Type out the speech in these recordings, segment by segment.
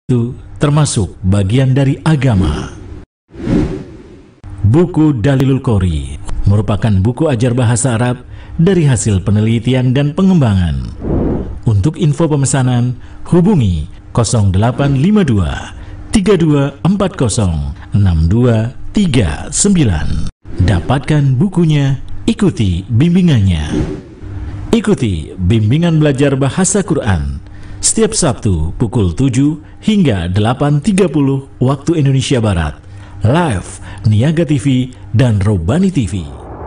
itu termasuk bagian dari agama. Buku Dalilul Qori merupakan buku ajar bahasa Arab dari hasil penelitian dan pengembangan. Untuk info pemesanan, hubungi 0852 3240 6239. Dapatkan bukunya, ikuti bimbingannya. Ikuti bimbingan belajar bahasa Quran setiap Sabtu pukul 7 hingga 8.30 waktu Indonesia Barat. Live Niaga TV dan Robani TV.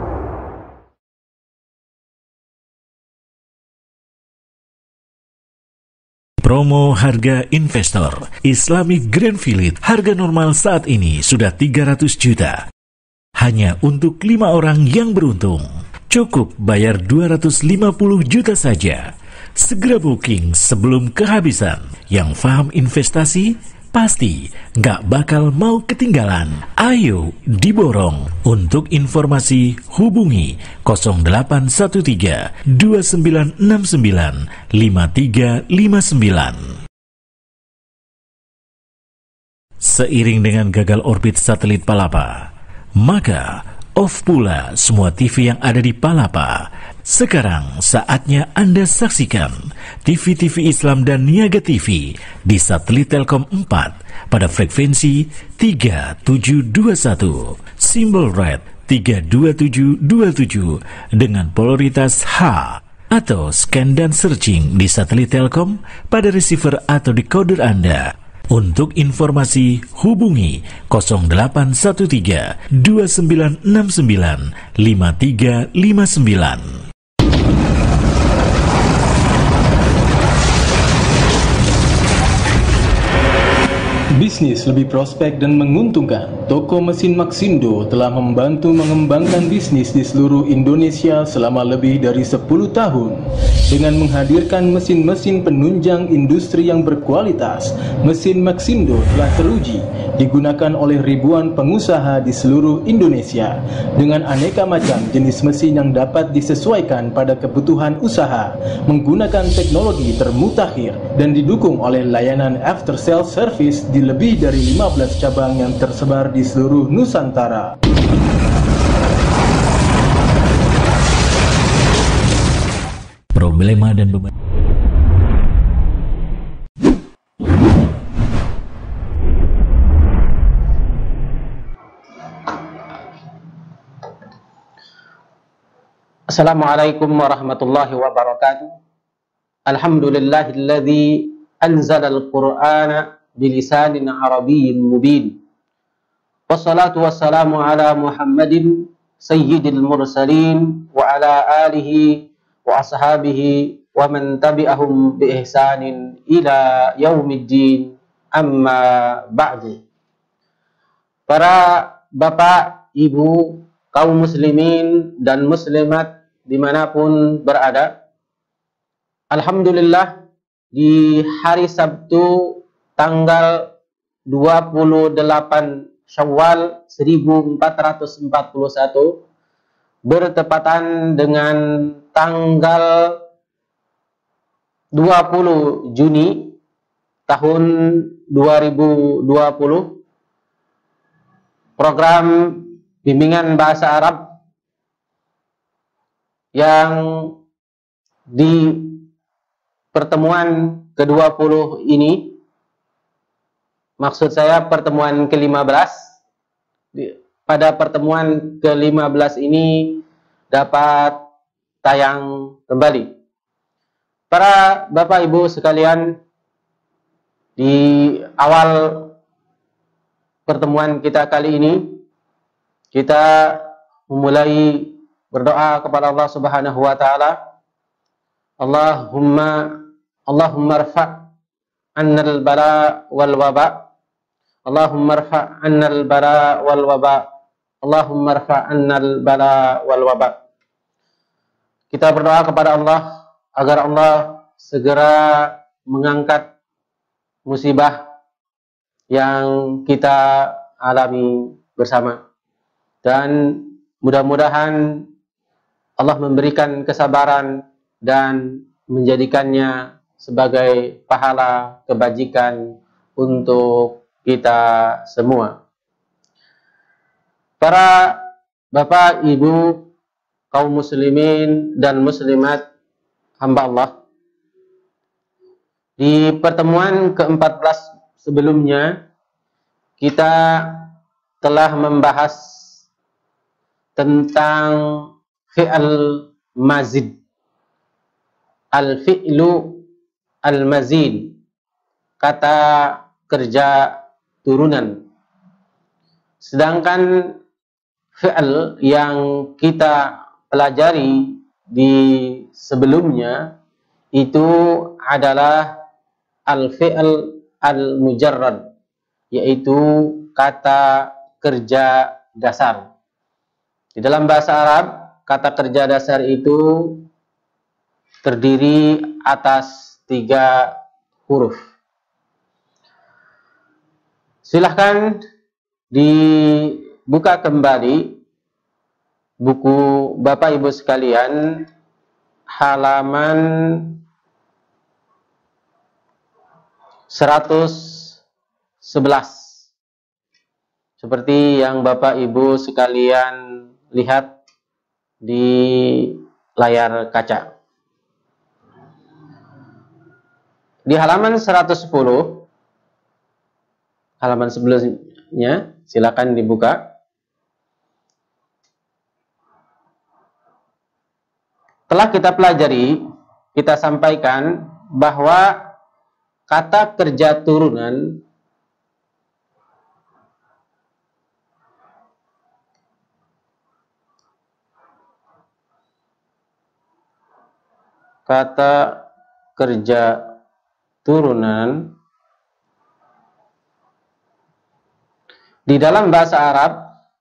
Promo harga investor Islamic Greenfield. Harga normal saat ini sudah 300 juta. Hanya untuk 5 orang yang beruntung. Cukup bayar 250 juta saja. Segera booking sebelum kehabisan. Yang paham investasi pasti nggak bakal mau ketinggalan. Ayo diborong. Untuk informasi hubungi 0813 2969 5359. Seiring dengan gagal orbit satelit Palapa, maka off pula semua TV yang ada di Palapa. Sekarang saatnya Anda saksikan TV-TV Islam dan Niaga TV di satelit Telkom 4 pada frekuensi 3721, simbol red 32727 dengan polaritas H, atau scan dan searching di satelit Telkom pada receiver atau decoder Anda. Untuk informasi hubungi 0813 2969 5359. Bisnis lebih prospek dan menguntungkan. Toko mesin Maxindo telah membantu mengembangkan bisnis di seluruh Indonesia selama lebih dari 10 tahun. Dengan menghadirkan mesin-mesin penunjang industri yang berkualitas, mesin Maxindo telah teruji digunakan oleh ribuan pengusaha di seluruh Indonesia. Dengan aneka macam jenis mesin yang dapat disesuaikan pada kebutuhan usaha, menggunakan teknologi termutakhir dan didukung oleh layanan after sales service di lebih dari 15 cabang yang tersebar di seluruh Nusantara. Problema dan beban. Assalamualaikum warahmatullahi wabarakatuh. Alhamdulillahilladzi anzala al-Qur'ana bilisanin arabiyyin mubin. Wassalatu wassalamu ala Muhammadin sayyidil mursalin wa ala alihi wa ashabihi wa man tabi'ahum bi ihsanin ila yaumiddin, amma ba'du. Para bapak, ibu, kaum muslimin dan muslimat dimanapun berada, alhamdulillah di hari Sabtu tanggal 28 Syawal 1441 bertepatan dengan tanggal 20 Juni tahun 2020, program bimbingan bahasa Arab yang di pertemuan ke-20 ini, maksud saya pertemuan ke-15, pada pertemuan ke-15 ini dapat tayang kembali. Para bapak ibu sekalian, di awal pertemuan kita kali ini, kita memulai berdoa kepada Allah Subhanahu wa taala. Allahumma rfa' annal bala wal waba. Allahumma rfa' annal bala wal waba. Allahumma rfa' annal bala wal waba. Kita berdoa kepada Allah agar Allah segera mengangkat musibah yang kita alami bersama, dan mudah-mudahan Allah memberikan kesabaran dan menjadikannya sebagai pahala kebajikan untuk kita semua. Para Bapak, Ibu, kaum muslimin dan muslimat hamba Allah, di pertemuan ke-14 sebelumnya kita telah membahas tentang fi'al mazid, al-fi'lu al-mazid, kata kerja turunan. Sedangkan fi'al yang kita pelajari di sebelumnya itu adalah al-fi'al al-mujarrad, yaitu kata kerja dasar. Di dalam bahasa Arab, kata kerja dasar itu terdiri atas 3 huruf. Silahkan dibuka kembali buku Bapak Ibu sekalian, halaman 111. Seperti yang Bapak Ibu sekalian lihat di layar kaca. Di halaman 110, halaman sebelumnya, silakan dibuka. Telah kita pelajari, kita sampaikan bahwa kata kerja turunan di dalam bahasa Arab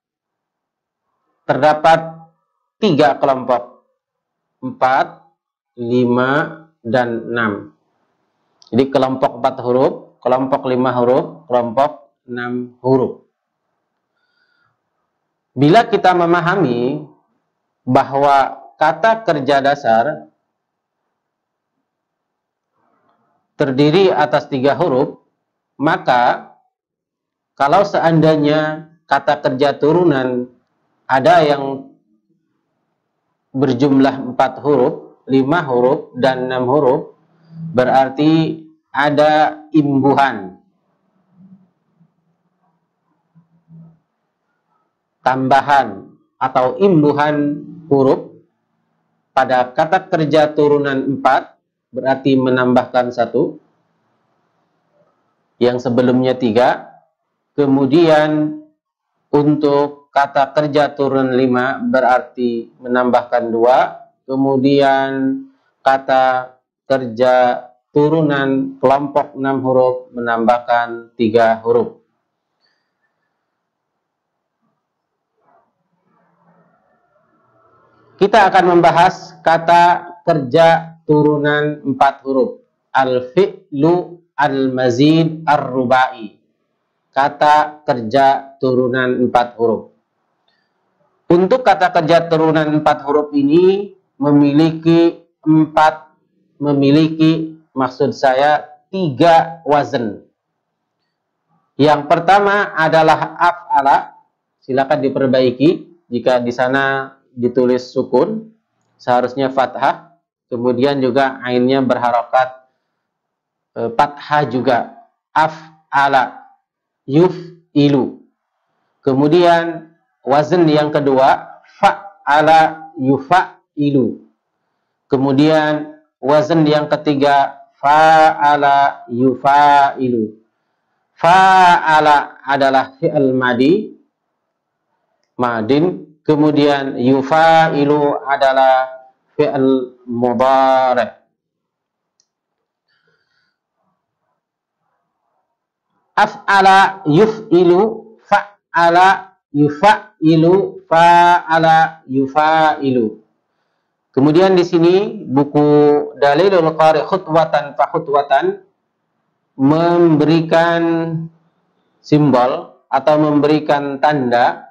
terdapat 3 kelompok, 4, 5, dan 6. Jadi kelompok 4 huruf, kelompok 5 huruf, kelompok 6 huruf. Bila kita memahami bahwa kata kerja dasar terdiri atas 3 huruf, maka kalau seandainya kata kerja turunan ada yang berjumlah 4 huruf, 5 huruf, dan 6 huruf, berarti ada imbuhan, tambahan atau imbuhan huruf pada kata kerja turunan 4, berarti menambahkan 1, yang sebelumnya 3. Kemudian untuk kata kerja turunan 5 berarti menambahkan 2. Kemudian kata kerja turunan kelompok 6 huruf menambahkan 3 huruf. Kita akan membahas kata kerja turunan 4 huruf, al-fi'lu al-mazid ar-rubai, kata kerja turunan 4 huruf. Untuk kata kerja turunan 4 huruf ini memiliki 3 wazan. Yang pertama adalah af'ala, silakan diperbaiki jika di sana ditulis sukun, seharusnya fathah. Kemudian juga ainnya berharokat fathah juga, af'ala, yuf'ilu. Kemudian wazan yang kedua fa'ala yufa'ilu. Kemudian wazan yang ketiga fa'ala yufa'ilu. Fa'ala adalah fi'il madin, kemudian yufa'ilu adalah fi'il mudhari'. Af'ala yuf'ilu, fa'ala yufa'ilu, fa'ala yufa'ilu. Kemudian di sini buku Dalilul Qari khutwatan fa khutwatan memberikan simbol atau memberikan tanda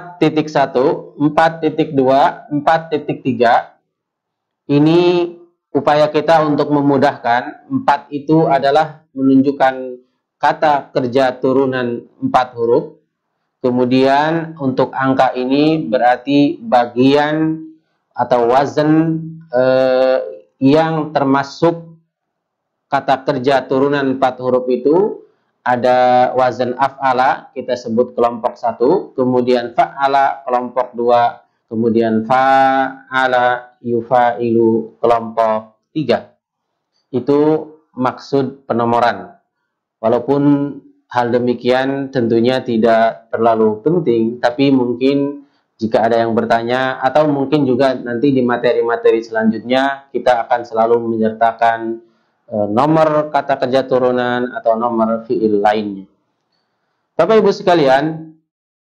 4.1, 4.2, 4.3. Ini upaya kita untuk memudahkan, 4 itu adalah menunjukkan kata kerja turunan 4 huruf. Kemudian untuk angka ini berarti bagian atau wazan yang termasuk kata kerja turunan 4 huruf itu. Ada wazan af'ala, kita sebut kelompok 1, kemudian fa'ala kelompok 2, kemudian fa'ala yufa'ilu kelompok 3. Itu maksud penomoran. Walaupun hal demikian tentunya tidak terlalu penting, tapi mungkin jika ada yang bertanya, atau mungkin juga nanti di materi-materi selanjutnya kita akan selalu menyertakan nomor kata kerja turunan atau nomor fiil lainnya. Bapak Ibu sekalian,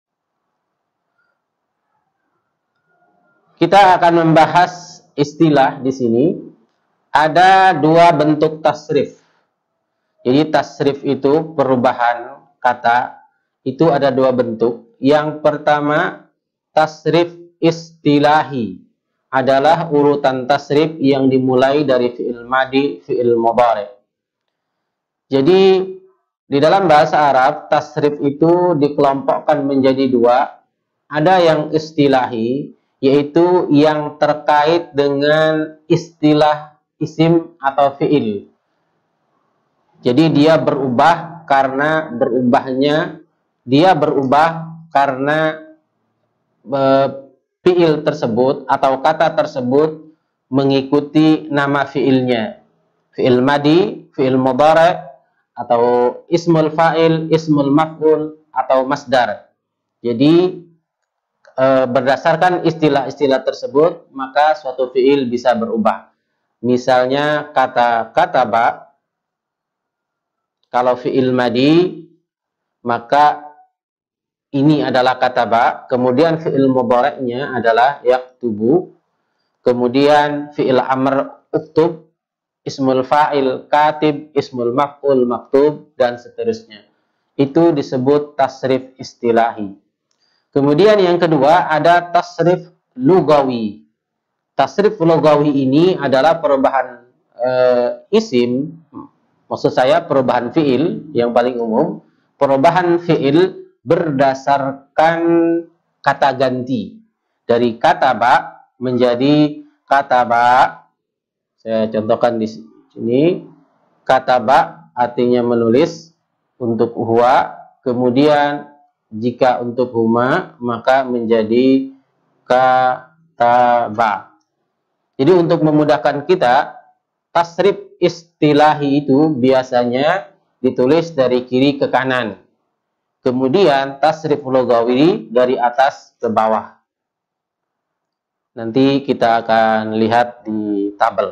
kita akan membahas istilah di sini. Ada 2 bentuk tasrif. Jadi tasrif itu perubahan kata, itu ada 2 bentuk. Yang pertama, tasrif istilahi, adalah urutan tasrif yang dimulai dari fi'il madi, fi'il mudhari. Jadi di dalam bahasa Arab, tasrif itu dikelompokkan menjadi 2. Ada yang istilahi, yaitu yang terkait dengan istilah isim atau fi'il. Jadi dia berubah karena fi'il tersebut atau kata tersebut mengikuti nama fi'ilnya. Fi'il madi, fi'il mudhari, atau ismul fa'il, ismul maf'ul, atau masdar. Jadi berdasarkan istilah-istilah tersebut, maka suatu fi'il bisa berubah. Misalnya kata kataba, kalau fi'il madi, maka ini adalah kataba, kemudian fi'il mudhari'nya adalah yaktubu, kemudian fi'il amr uktub, ismul fa'il katib, ismul maf'ul maktub, dan seterusnya. Itu disebut tasrif istilahi. Kemudian yang kedua ada tasrif lugawi. Tasrif lugawi ini adalah perubahan isim, maksud saya perubahan fi'il yang paling umum, perubahan fi'il berdasarkan kata ganti dari kataba menjadi kataba. Saya contohkan di sini. Kataba artinya menulis untuk huwa, kemudian jika untuk huma maka menjadi kataba. Jadi untuk memudahkan kita, tasrif istilahi itu biasanya ditulis dari kiri ke kanan. Kemudian tasrif lugawi dari atas ke bawah. Nanti kita akan lihat di tabel.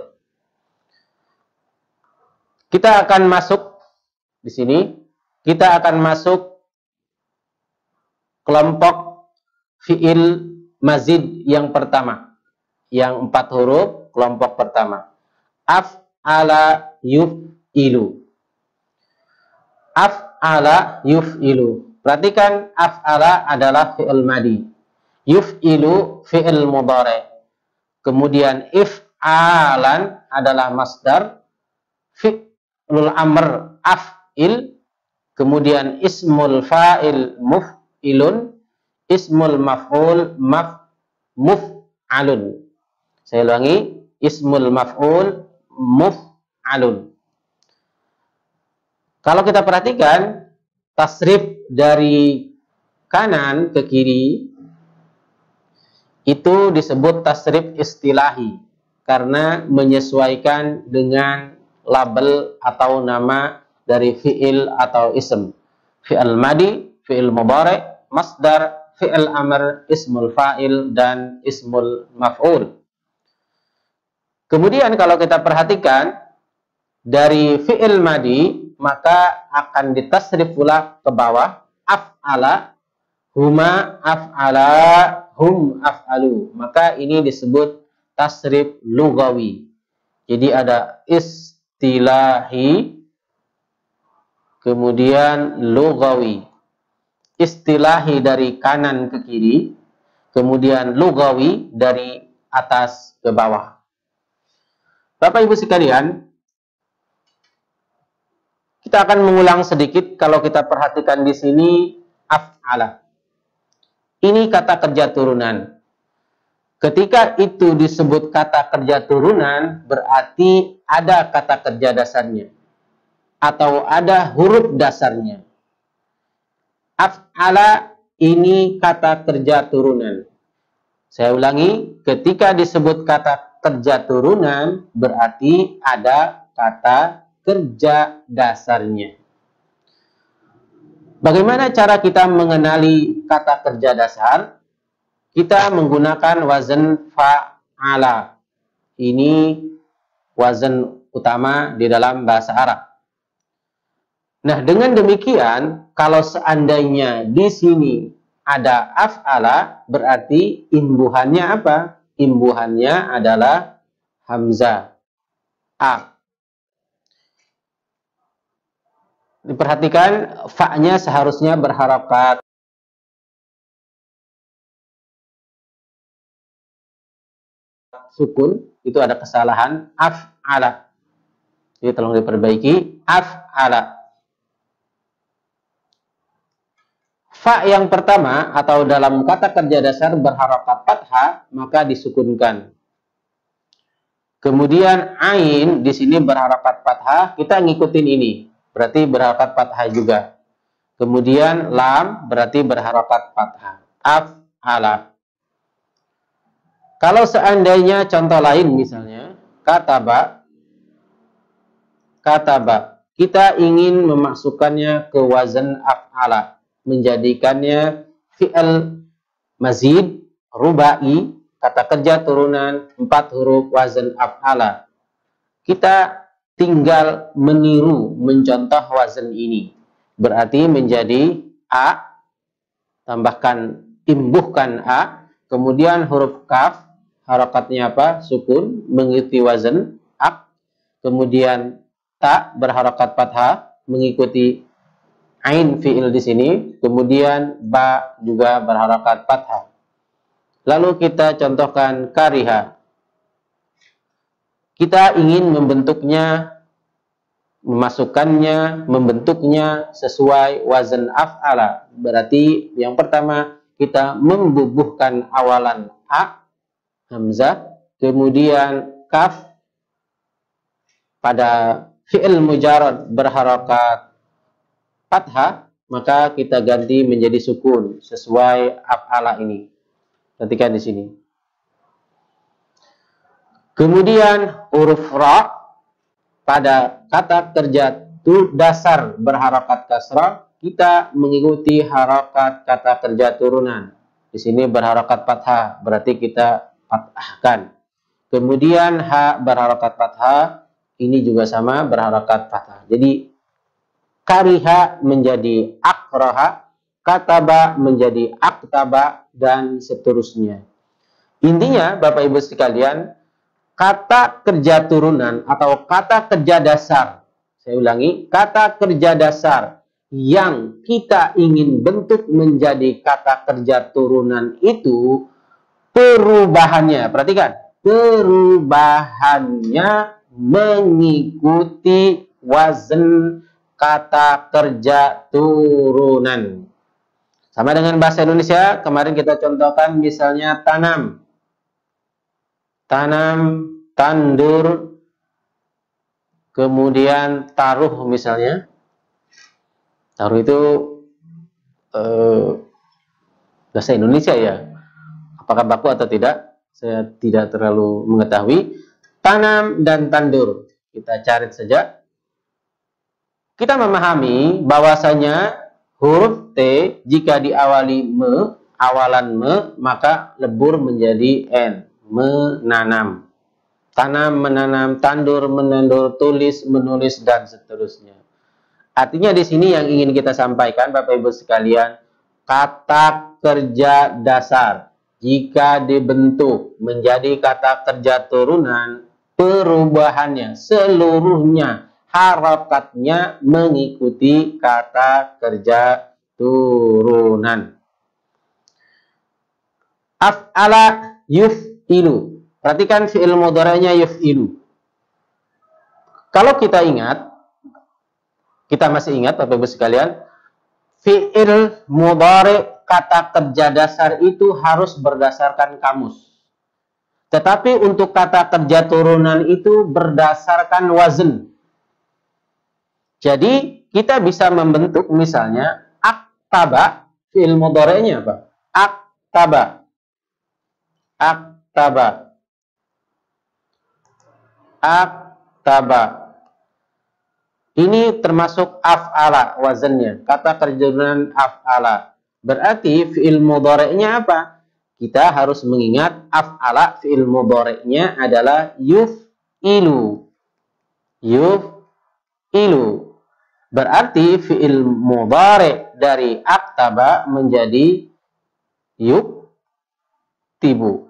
Kita akan masuk di sini. Kita akan masuk kelompok fi'il mazid yang pertama. Yang 4 huruf, kelompok pertama. Af'ala yuf'ilu. Af'ala yuf'ilu. Perhatikan, af'ala adalah fi'il madi. Yuf'ilu fi'il mudhari. Kemudian if'alan adalah masdar. Fi'lul amr af'il. Kemudian ismul fa'il muf'ilun. Ismul maf'ul muf'alun. Saya ulangi, ismul maf'ul muf'alun. Kalau kita perhatikan, tasrif dari kanan ke kiri itu disebut tasrif istilahi karena menyesuaikan dengan label atau nama dari fi'il atau ism. Fi'il madi, fi'il mudhari, masdar, fi'il amr, ismul fa'il, dan ismul maf'ul. Kemudian kalau kita perhatikan dari fi'il madi, maka akan ditasrif pula ke bawah. Af'ala, huma af'ala, hum af'alu. Maka ini disebut tasrif lugawi. Jadi ada istilahi, kemudian lugawi. Istilahi dari kanan ke kiri, kemudian lugawi dari atas ke bawah. Bapak Ibu sekalian, kita akan mengulang sedikit kalau kita perhatikan di sini af'ala. Ini kata kerja turunan. Ketika itu disebut kata kerja turunan, berarti ada kata kerja dasarnya atau ada huruf dasarnya. Af'ala ini kata kerja turunan. Saya ulangi, ketika disebut kata kerja turunan, berarti ada kata kerja dasarnya. Bagaimana cara kita mengenali kata kerja dasar? Kita menggunakan wazan fa'ala. Ini wazan utama di dalam bahasa Arab. Nah, dengan demikian, kalau seandainya di sini ada af'ala, berarti imbuhannya apa? Imbuhannya adalah hamzah. A. Diperhatikan, fa-nya seharusnya berharakat sukun, itu ada kesalahan, af'ala. Jadi tolong diperbaiki, af'ala. Fa yang pertama atau dalam kata kerja dasar berharakat fathah, maka disukunkan. Kemudian ain di sini berharakat fathah, kita ngikutin ini. Berarti berharakat fathah juga. Kemudian lam berarti berharakat fathah. Af'ala. Kalau seandainya contoh lain misalnya kataba, kita ingin memasukkannya ke wazan af'ala, menjadikannya fi'il mazid rubai, kata kerja turunan 4 huruf wazan af'ala. Kita tinggal meniru, mencontoh wazan ini. Berarti menjadi a, tambahkan, imbuhkan a, kemudian huruf kaf, harakatnya apa? Sukun, mengikuti wazan ak, kemudian ta berharakat fathah, mengikuti ain fi'il di sini, kemudian ba juga berharakat fathah. Lalu kita contohkan kariha. Kita ingin membentuknya, memasukkannya, membentuknya sesuai wazan af'ala. Berarti yang pertama kita membubuhkan awalan a, hamzah, kemudian kaf pada fi'il mujarrad berharakat fathah, maka kita ganti menjadi sukun sesuai af'ala ini. Perhatikan di sini. Kemudian huruf ra pada kata kerja dasar berharakat kasrah, kita mengikuti harakat kata kerja turunan. Di sini berharakat fathah, berarti kita fathahkan. Kemudian ha berharakat fathah, ini juga sama berharakat fathah. Jadi kariha menjadi akraha, kataba menjadi aktaba, dan seterusnya. Intinya Bapak Ibu sekalian, kata kerja turunan atau kata kerja dasar, saya ulangi, kata kerja dasar yang kita ingin bentuk menjadi kata kerja turunan itu perubahannya, perhatikan, perubahannya mengikuti wazan kata kerja turunan. Sama dengan bahasa Indonesia, kemarin kita contohkan misalnya tanam. Tanam, tandur, kemudian taruh misalnya. Taruh itu bahasa Indonesia ya. Apakah baku atau tidak? Saya tidak terlalu mengetahui. Tanam dan tandur. Kita cari saja. Kita memahami bahwasanya huruf T jika diawali me, awalan me, maka lebur menjadi N. Menanam. Tanam, menanam, tandur, menandur, tulis, menulis, dan seterusnya. Artinya di sini yang ingin kita sampaikan Bapak Ibu sekalian, kata kerja dasar jika dibentuk menjadi kata kerja turunan, perubahannya seluruhnya harakatnya mengikuti kata kerja turunan. Af'ala yuf'ilu. Perhatikan fi'il mudhari'nya yuf'ilu. Kalau kita ingat, kita masih ingat Bapak Ibu sekalian, fi'il mudhari kata kerja dasar itu harus berdasarkan kamus. Tetapi untuk kata kerja turunan itu berdasarkan wazn. Jadi kita bisa membentuk misalnya aktaba, fi'il mudhari'nya apa? Aktaba. Aktaba. Aktaba. Ini termasuk af'ala wazannya, kata kerja turunan af'ala. Berarti fi'il mudhari'nya apa? Kita harus mengingat af'ala fi'il mudhari'nya adalah yuf'ilu. Yuf'ilu. Berarti fi'il mudhari' dari aktaba menjadi yuktibu.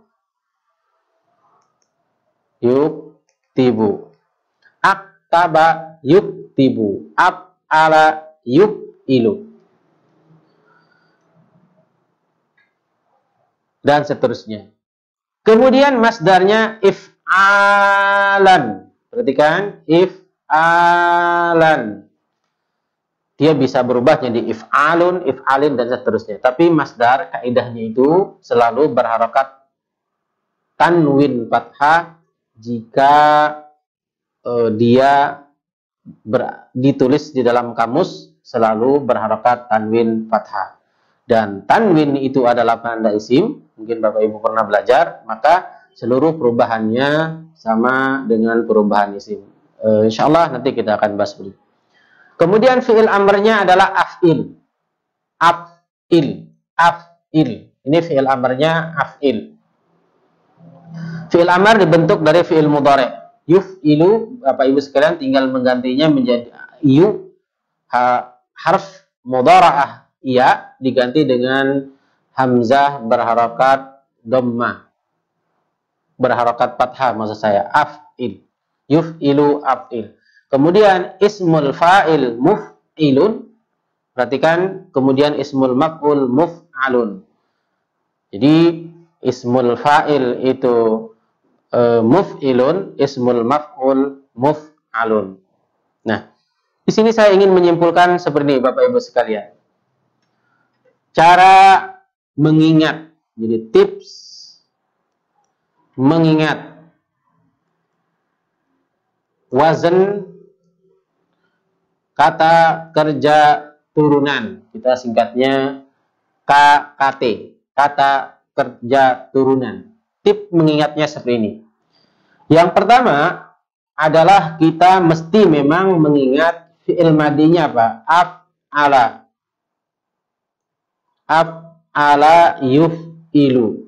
Yuktibu. Aktaba yuktibu. Af'ala yuf'ilu. Dan seterusnya. Kemudian masdarnya if'alan. Perhatikan, if'alan. Dia bisa berubah jadi if'alun, if'alin, dan seterusnya. Tapi masdar kaidahnya itu selalu berharokat tanwin fathah jika dia ditulis di dalam kamus selalu berharokat tanwin fathah. Dan tanwin itu adalah penanda isim, mungkin Bapak Ibu pernah belajar, maka seluruh perubahannya sama dengan perubahan isim. Insyaallah nanti kita akan bahas dulu. Kemudian fi'il amrnya adalah af'il. Af'il. Af'il. Ini fi'il amrnya af'il. Fi'il amr dibentuk dari fi'il mudhari'. Yuf'ilu, Bapak Ibu sekalian tinggal menggantinya menjadi harf mudhara'ah ya diganti dengan hamzah berharokat dhammah. Berharokat fathah maksud saya. Af'il. Yuf'ilu af'il. Kemudian ismul fa'il muf'ilun. Perhatikan, kemudian ismul maf'ul muf'alun. Jadi ismul fa'il itu muf'ilun, ismul maf'ul muf'alun. Nah, di sini saya ingin menyimpulkan seperti ini Bapak Ibu sekalian. Cara mengingat. Jadi tips mengingat wazn kata kerja turunan, kita singkatnya KKT, kata kerja turunan. Tip mengingatnya seperti ini. Yang pertama adalah kita mesti memang mengingat fi'il madinya apa? Af'ala. Af'ala yuf'ilu.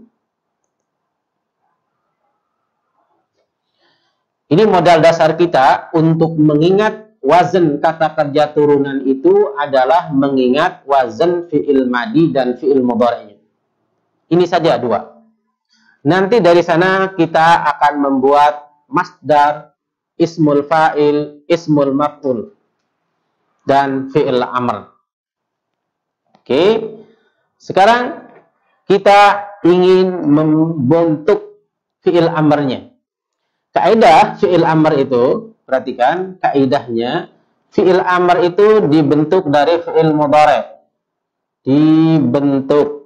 Ini modal dasar kita untuk mengingat wazn kata kerja turunan itu adalah mengingat wazn fi'il madi dan fi'il mudhari'nya. Ini saja dua. Nanti dari sana kita akan membuat masdar, ismul fa'il, ismul maf'ul, dan fi'il amr. Oke. Sekarang kita ingin membentuk fi'il amrnya. Kaidah fi'il amr itu, perhatikan kaidahnya, fi'il amr itu dibentuk dari fi'il mudhari'. Dibentuk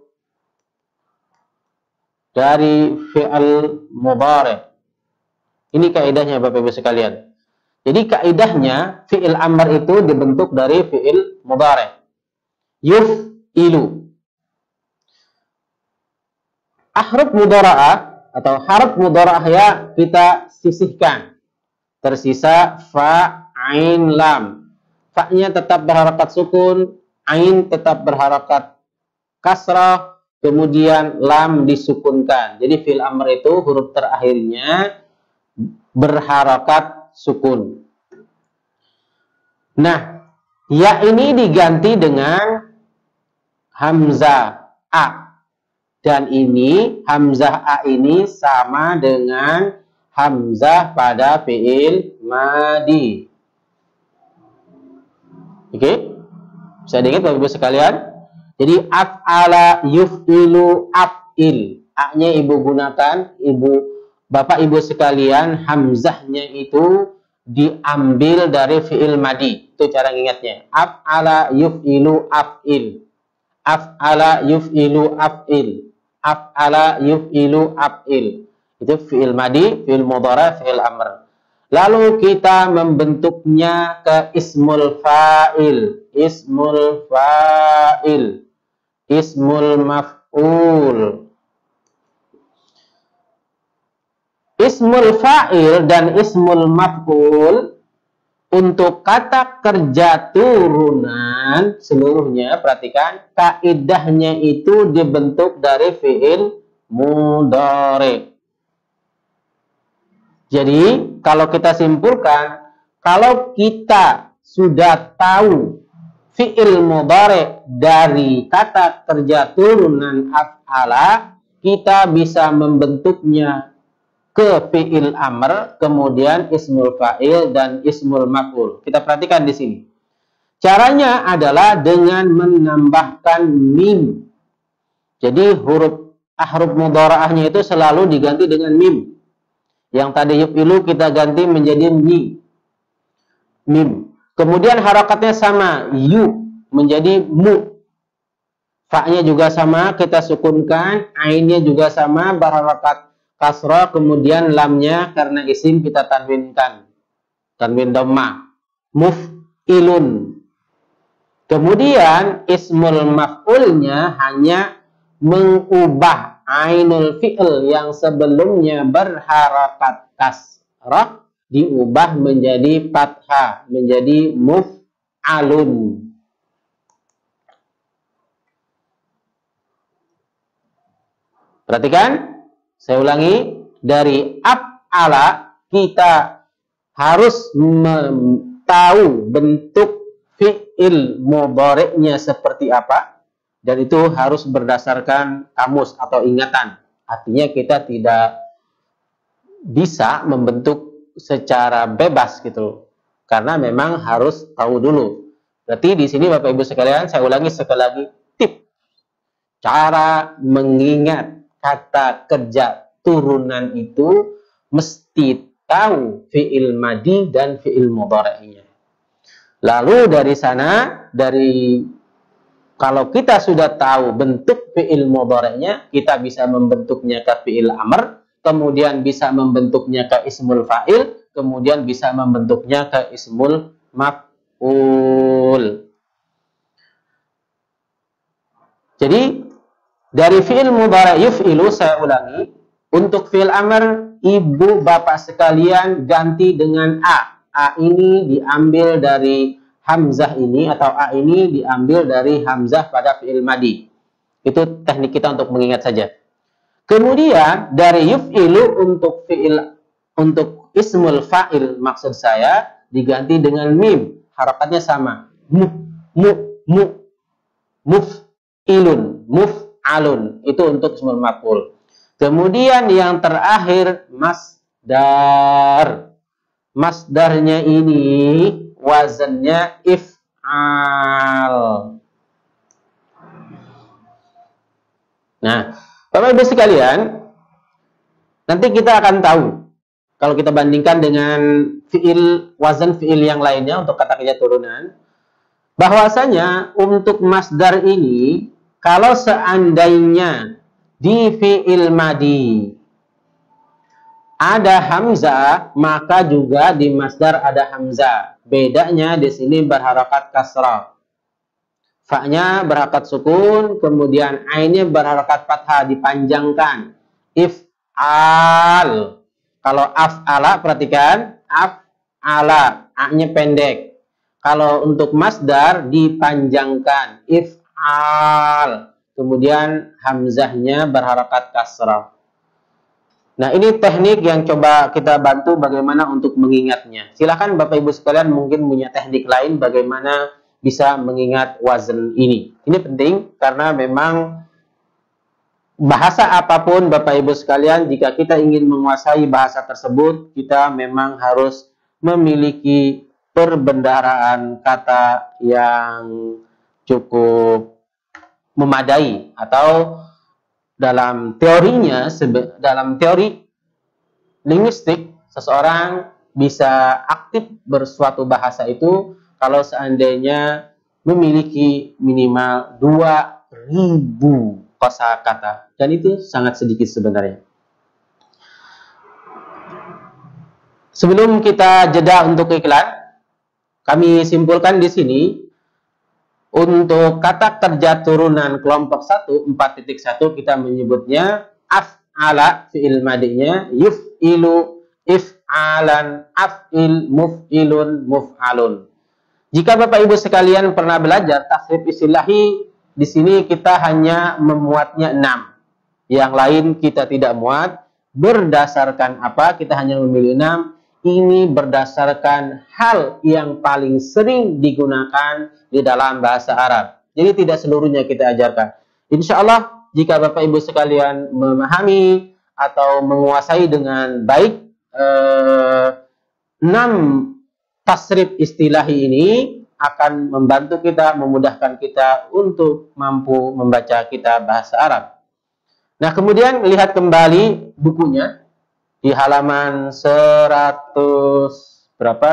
dari fi'il mudhari'. Ini kaidahnya Bapak Ibu sekalian. Jadi kaidahnya fi'il amr itu dibentuk dari fi'il mudhari'. Yuf'ilu. Ahruf mudhara'ah atau harf mudhara'ah ya kita sisihkan. Tersisa fa, ain, lam. Fa-nya tetap berharakat sukun, ain tetap berharakat kasrah, kemudian lam disukunkan. Jadi fi'il amr itu huruf terakhirnya berharakat sukun. Nah, ya ini diganti dengan hamzah a. Dan ini hamzah a ini sama dengan hamzah pada fi'il madi. Oke? Bisa diingat Bapak Ibu sekalian? Jadi af'ala yuf'ilu af'il. A-nya Ibu gunakan, Bapak Ibu sekalian, hamzahnya itu diambil dari fi'il madi. Itu cara ngingatnya. Af'ala yuf'ilu af'il. Af'ala yuf'ilu af'il. Af'ala yuf'ilu af'il. Itu fi'il madi, fi'il mudhari', fi'il amr. Lalu kita membentuknya ke ismul fa'il. Ismul fa'il. Ismul maf'ul. Ismul fa'il dan ismul maf'ul untuk kata kerja turunan seluruhnya, perhatikan, kaidahnya itu dibentuk dari fi'il mudhari'. Jadi, kalau kita simpulkan, kalau kita sudah tahu fi'il mudhari' dari kata kerja turunan af'ala, kita bisa membentuknya ke fi'il amr, kemudian ismul fa'il dan ismul maf'ul. Kita perhatikan di sini. Caranya adalah dengan menambahkan mim. Jadi huruf mudhara'ahnya itu selalu diganti dengan mim. Yang tadi yuf'ilu kita ganti menjadi mim. Kemudian harakatnya sama, yu menjadi mu. Fa-nya juga sama, kita sukunkan, ainnya juga sama, berharakat kasrah, kemudian lamnya karena isim kita tanwinkan. Tanwin dhammah. Muf'ilun. Kemudian ismul maf'ulnya hanya mengubah ainul fi'il yang sebelumnya berharakat kasrah diubah menjadi fathah, menjadi muf'alun. Perhatikan, saya ulangi, dari af'ala kita harus tahu bentuk fi'il mudhari'nya seperti apa. Dan itu harus berdasarkan kamus atau ingatan. Artinya kita tidak bisa membentuk secara bebas gitu. Karena memang harus tahu dulu. Berarti di sini Bapak Ibu sekalian, saya ulangi sekali lagi, tip. Cara mengingat kata kerja turunan itu mesti tahu fi'il madi dan fi'il mudhari'nya. Lalu dari sana, kalau kita sudah tahu bentuk fi'il mudhari'nya, kita bisa membentuknya ke fi'il amr, kemudian bisa membentuknya ke ismul fa'il, kemudian bisa membentuknya ke ismul maf'ul. Jadi, dari fi'il mudhari' yuf'ilu, saya ulangi, untuk fi'il amr, ibu bapak sekalian ganti dengan a. A ini diambil dari hamzah ini, atau a ini diambil dari hamzah pada fi'il madi. Itu teknik kita untuk mengingat saja. Kemudian dari yuf'ilu untuk ismul fa'il, maksud saya diganti dengan mim, harakatnya sama, muf'ilun, muf'alun, itu untuk ismul maf'ul. Kemudian yang terakhir masdar. Masdarnya ini wazannya if'al. Nah, Bapak Ibu sekalian, nanti kita akan tahu kalau kita bandingkan dengan wazan fi'il yang lainnya untuk kata kerja turunan, bahwasanya untuk masdar ini kalau seandainya di fi'il madi ada hamzah, maka juga di masdar ada hamzah. Bedanya di sini berharakat kasrah. Fa-nya berharakat sukun, kemudian ainnya berharakat fathah, dipanjangkan. If'al. Kalau af'ala, perhatikan, af'ala, a-nya pendek. Kalau untuk masdar dipanjangkan, if'al. Kemudian hamzahnya berharakat kasrah. Nah, ini teknik yang coba kita bantu bagaimana untuk mengingatnya. Silakan Bapak Ibu sekalian mungkin punya teknik lain bagaimana bisa mengingat wazan ini. Ini penting karena memang bahasa apapun Bapak Ibu sekalian, jika kita ingin menguasai bahasa tersebut, kita memang harus memiliki perbendaharaan kata yang cukup memadai, atau dalam teorinya, dalam teori linguistik, seseorang bisa aktif bersuatu bahasa itu kalau seandainya memiliki minimal 2000 kosakata, dan itu sangat sedikit sebenarnya. Sebelum kita jeda untuk iklan, kami simpulkan di sini untuk kata kerja turunan kelompok 1 4.1 kita menyebutnya af'ala, fi'il madinya yuf'ilu, if'alan, af'il, muf'ilun, muf'alun. Jika Bapak Ibu sekalian pernah belajar tasrif istilahi, di sini kita hanya memuatnya 6. Yang lain kita tidak muat. Berdasarkan apa? Kita hanya memilih 6. Ini berdasarkan hal yang paling sering digunakan di dalam bahasa Arab. Jadi tidak seluruhnya kita ajarkan. Insya Allah jika Bapak Ibu sekalian memahami atau menguasai dengan baik 6 tasrif istilahi ini, akan membantu kita, memudahkan kita untuk mampu membaca kitab bahasa Arab. Nah, kemudian lihat kembali bukunya di halaman 111.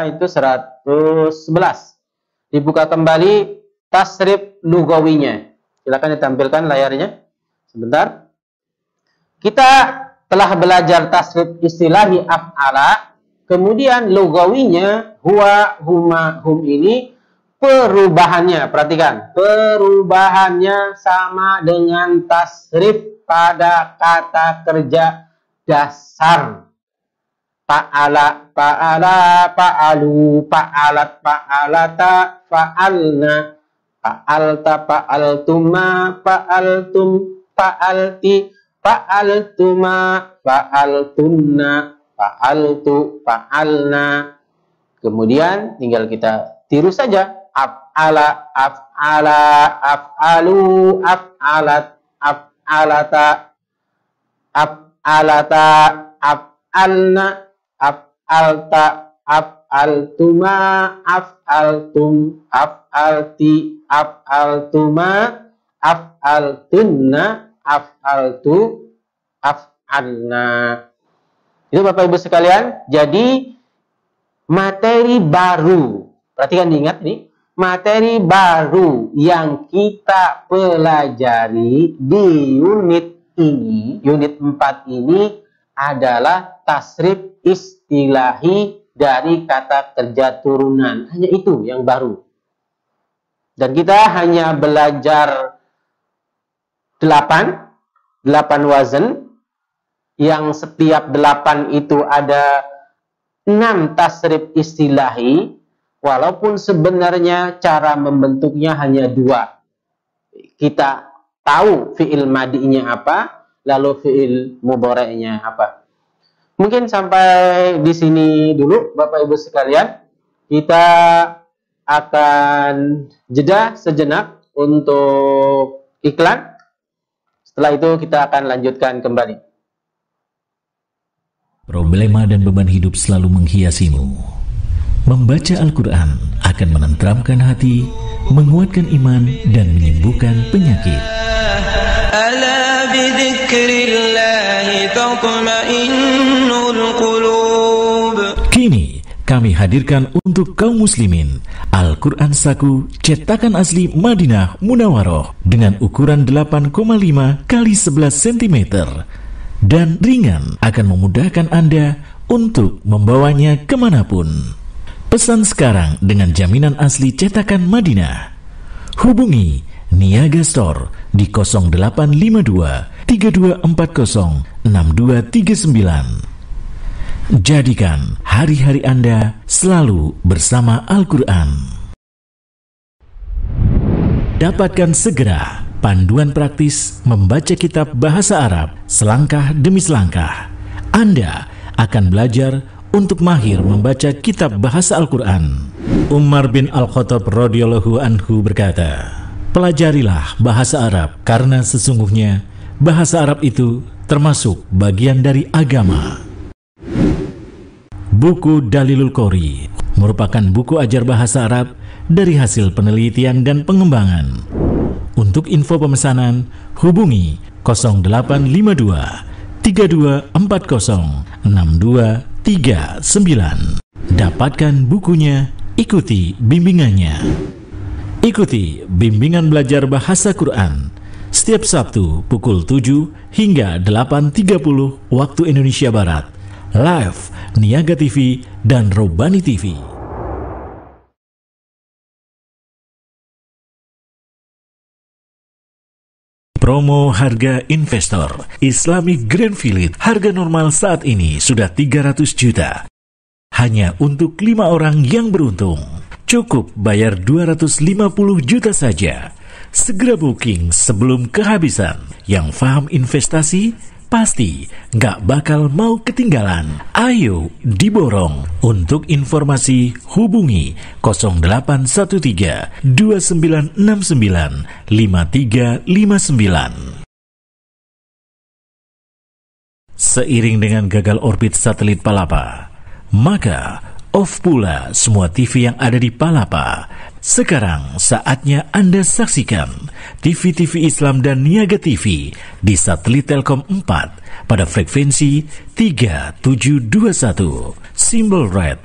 Dibuka kembali tasrif lugawinya. Silakan ditampilkan layarnya. Sebentar. Kita telah belajar tasrif istilahi af'ala, kemudian lugawinya huwa, huma, hum ini perubahannya, perhatikan, perubahannya sama dengan tasrif pada kata kerja dasar. Fa'ala, fa'ala, fa'alu, fa'alat, fa'alata, fa'alna, fa'alta, fa'altuma, fa'altum, fa'alti, fa'altuma, fa'altunna, fa'altu, fa'alna. Kemudian tinggal kita tiru saja. Af'ala, af'ala, af'alu, af'alat, af'alata, af'alata, af'alna, af'alta, af'altuma, af'altum, af'alti, af'altuma, af'altunna, af'altu, af'alna. Itu Bapak Ibu sekalian, jadi materi baru. Perhatikan, diingat nih, materi baru yang kita pelajari di unit ini, unit 4 ini adalah tasrif istilahi dari kata kerja turunan. Hanya itu yang baru. Dan kita hanya belajar 8 wazan, yang setiap 8 itu ada 6 tasrif istilahi, walaupun sebenarnya cara membentuknya hanya 2. Kita tahu fi'il madinya apa, lalu fi'il mudhari'nya apa. Mungkin sampai di sini dulu Bapak Ibu sekalian. Kita akan jeda sejenak untuk iklan. Setelah itu kita akan lanjutkan kembali. Problema dan beban hidup selalu menghiasimu. Membaca Al-Quran akan menenteramkan hati, menguatkan iman, dan menyembuhkan penyakit. Ala bidzikrillahi tatma'innul qulub. Kini kami hadirkan untuk kaum muslimin Al-Quran Saku cetakan asli Madinah Munawwaroh dengan ukuran 8,5 x 11 cm dan ringan, akan memudahkan Anda untuk membawanya kemanapun. Pesan sekarang dengan jaminan asli cetakan Madinah. Hubungi Niaga Store di 0852 3240 6239. Jadikan hari-hari Anda selalu bersama Al-Quran. Dapatkan segera panduan praktis membaca kitab bahasa Arab selangkah demi selangkah. Anda akan belajar untuk mahir membaca kitab bahasa Al-Quran. Umar bin Al-Khattab radhiyallahu anhu berkata, pelajarilah bahasa Arab karena sesungguhnya bahasa Arab itu termasuk bagian dari agama. Buku Dalilul Qori merupakan buku ajar bahasa Arab dari hasil penelitian dan pengembangan. Untuk info pemesanan, hubungi 0852 3240 6239. Dapatkan bukunya, ikuti bimbingannya. Ikuti bimbingan belajar bahasa Quran setiap Sabtu pukul 7 hingga 8.30 waktu Indonesia Barat. Live Niaga TV dan Robani TV. Promo harga investor Islamic Greenfield. Harga normal saat ini sudah 300 juta. Hanya untuk 5 orang yang beruntung. Cukup bayar 250 juta saja. Segera booking sebelum kehabisan. Yang paham investasi pasti nggak bakal mau ketinggalan. Ayo diborong. Untuk informasi hubungi 0813 2969 5359. Seiring dengan gagal orbit satelit Palapa, maka off pula semua TV yang ada di Palapa. Sekarang saatnya Anda saksikan TV-TV Islam dan Niaga TV di satelit Telkom 4 pada frekuensi 3721, simbol red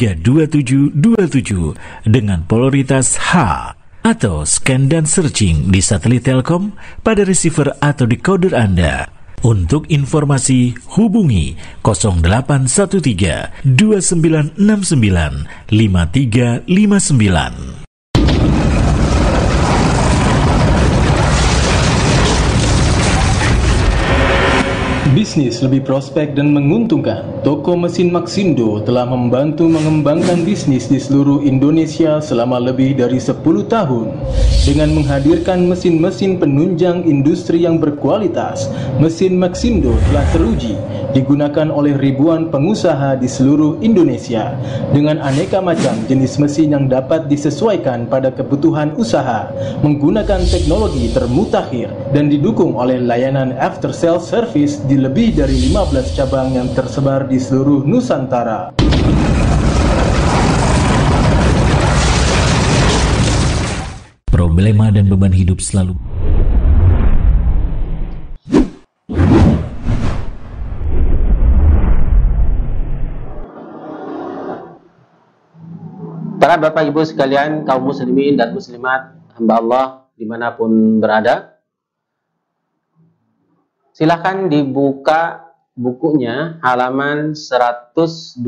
32727 dengan polaritas H, atau scan dan searching di satelit Telkom pada receiver atau decoder Anda. Untuk informasi hubungi 0813 2969 5359. Bisnis lebih prospek dan menguntungkan. Toko Mesin Maxindo telah membantu mengembangkan bisnis di seluruh Indonesia selama lebih dari 10 tahun. Dengan menghadirkan mesin-mesin penunjang industri yang berkualitas, Mesin Maxindo telah teruji digunakan oleh ribuan pengusaha di seluruh Indonesia. Dengan aneka macam jenis mesin yang dapat disesuaikan pada kebutuhan usaha, menggunakan teknologi termutakhir dan didukung oleh layanan after sales service di lebih dari 15 cabang yang tersebar di seluruh Nusantara. Problema dan beban hidup selalu Para Bapak Ibu sekalian, kaum muslimin dan muslimat, hamba Allah dimanapun berada, silahkan dibuka bukunya halaman 124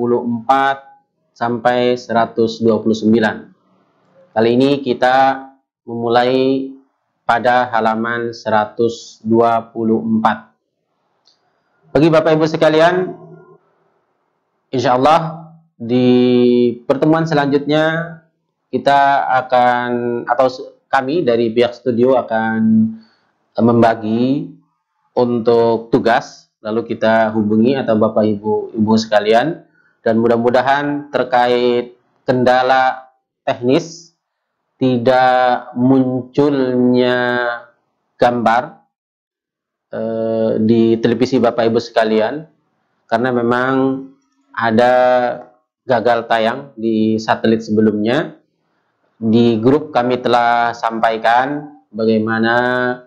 sampai 129. Kali ini kita memulai pada halaman 124. Bagi Bapak Ibu sekalian, insya Allah di pertemuan selanjutnya kita akan, atau kami dari pihak studio akan membagi untuk tugas, lalu kita hubungi atau Bapak Ibu sekalian, dan mudah-mudahan terkait kendala teknis, tidak munculnya gambar di televisi Bapak Ibu sekalian, karena memang ada gagal tayang di satelit sebelumnya. Di grup kami telah sampaikan bagaimana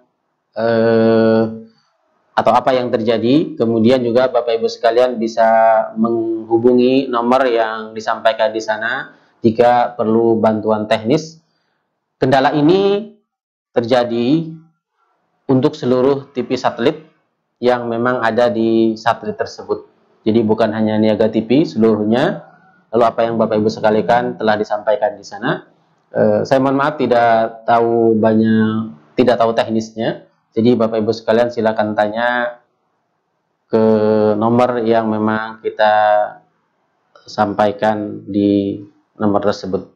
atau apa yang terjadi. Kemudian juga Bapak Ibu sekalian bisa menghubungi nomor yang disampaikan di sana jika perlu bantuan teknis. Kendala ini terjadi untuk seluruh TV satelit yang memang ada di satelit tersebut. Jadi bukan hanya Niaga TV seluruhnya. Lalu apa yang Bapak Ibu sekalian telah disampaikan di sana. Saya mohon maaf tidak tahu teknisnya. Jadi Bapak Ibu sekalian silakan tanya ke nomor yang memang kita sampaikan di nomor tersebut.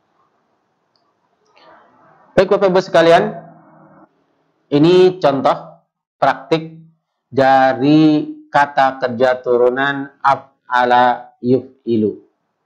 Baik Bapak Ibu sekalian, ini contoh praktik dari kata kerja turunan af'ala yuf'ilu.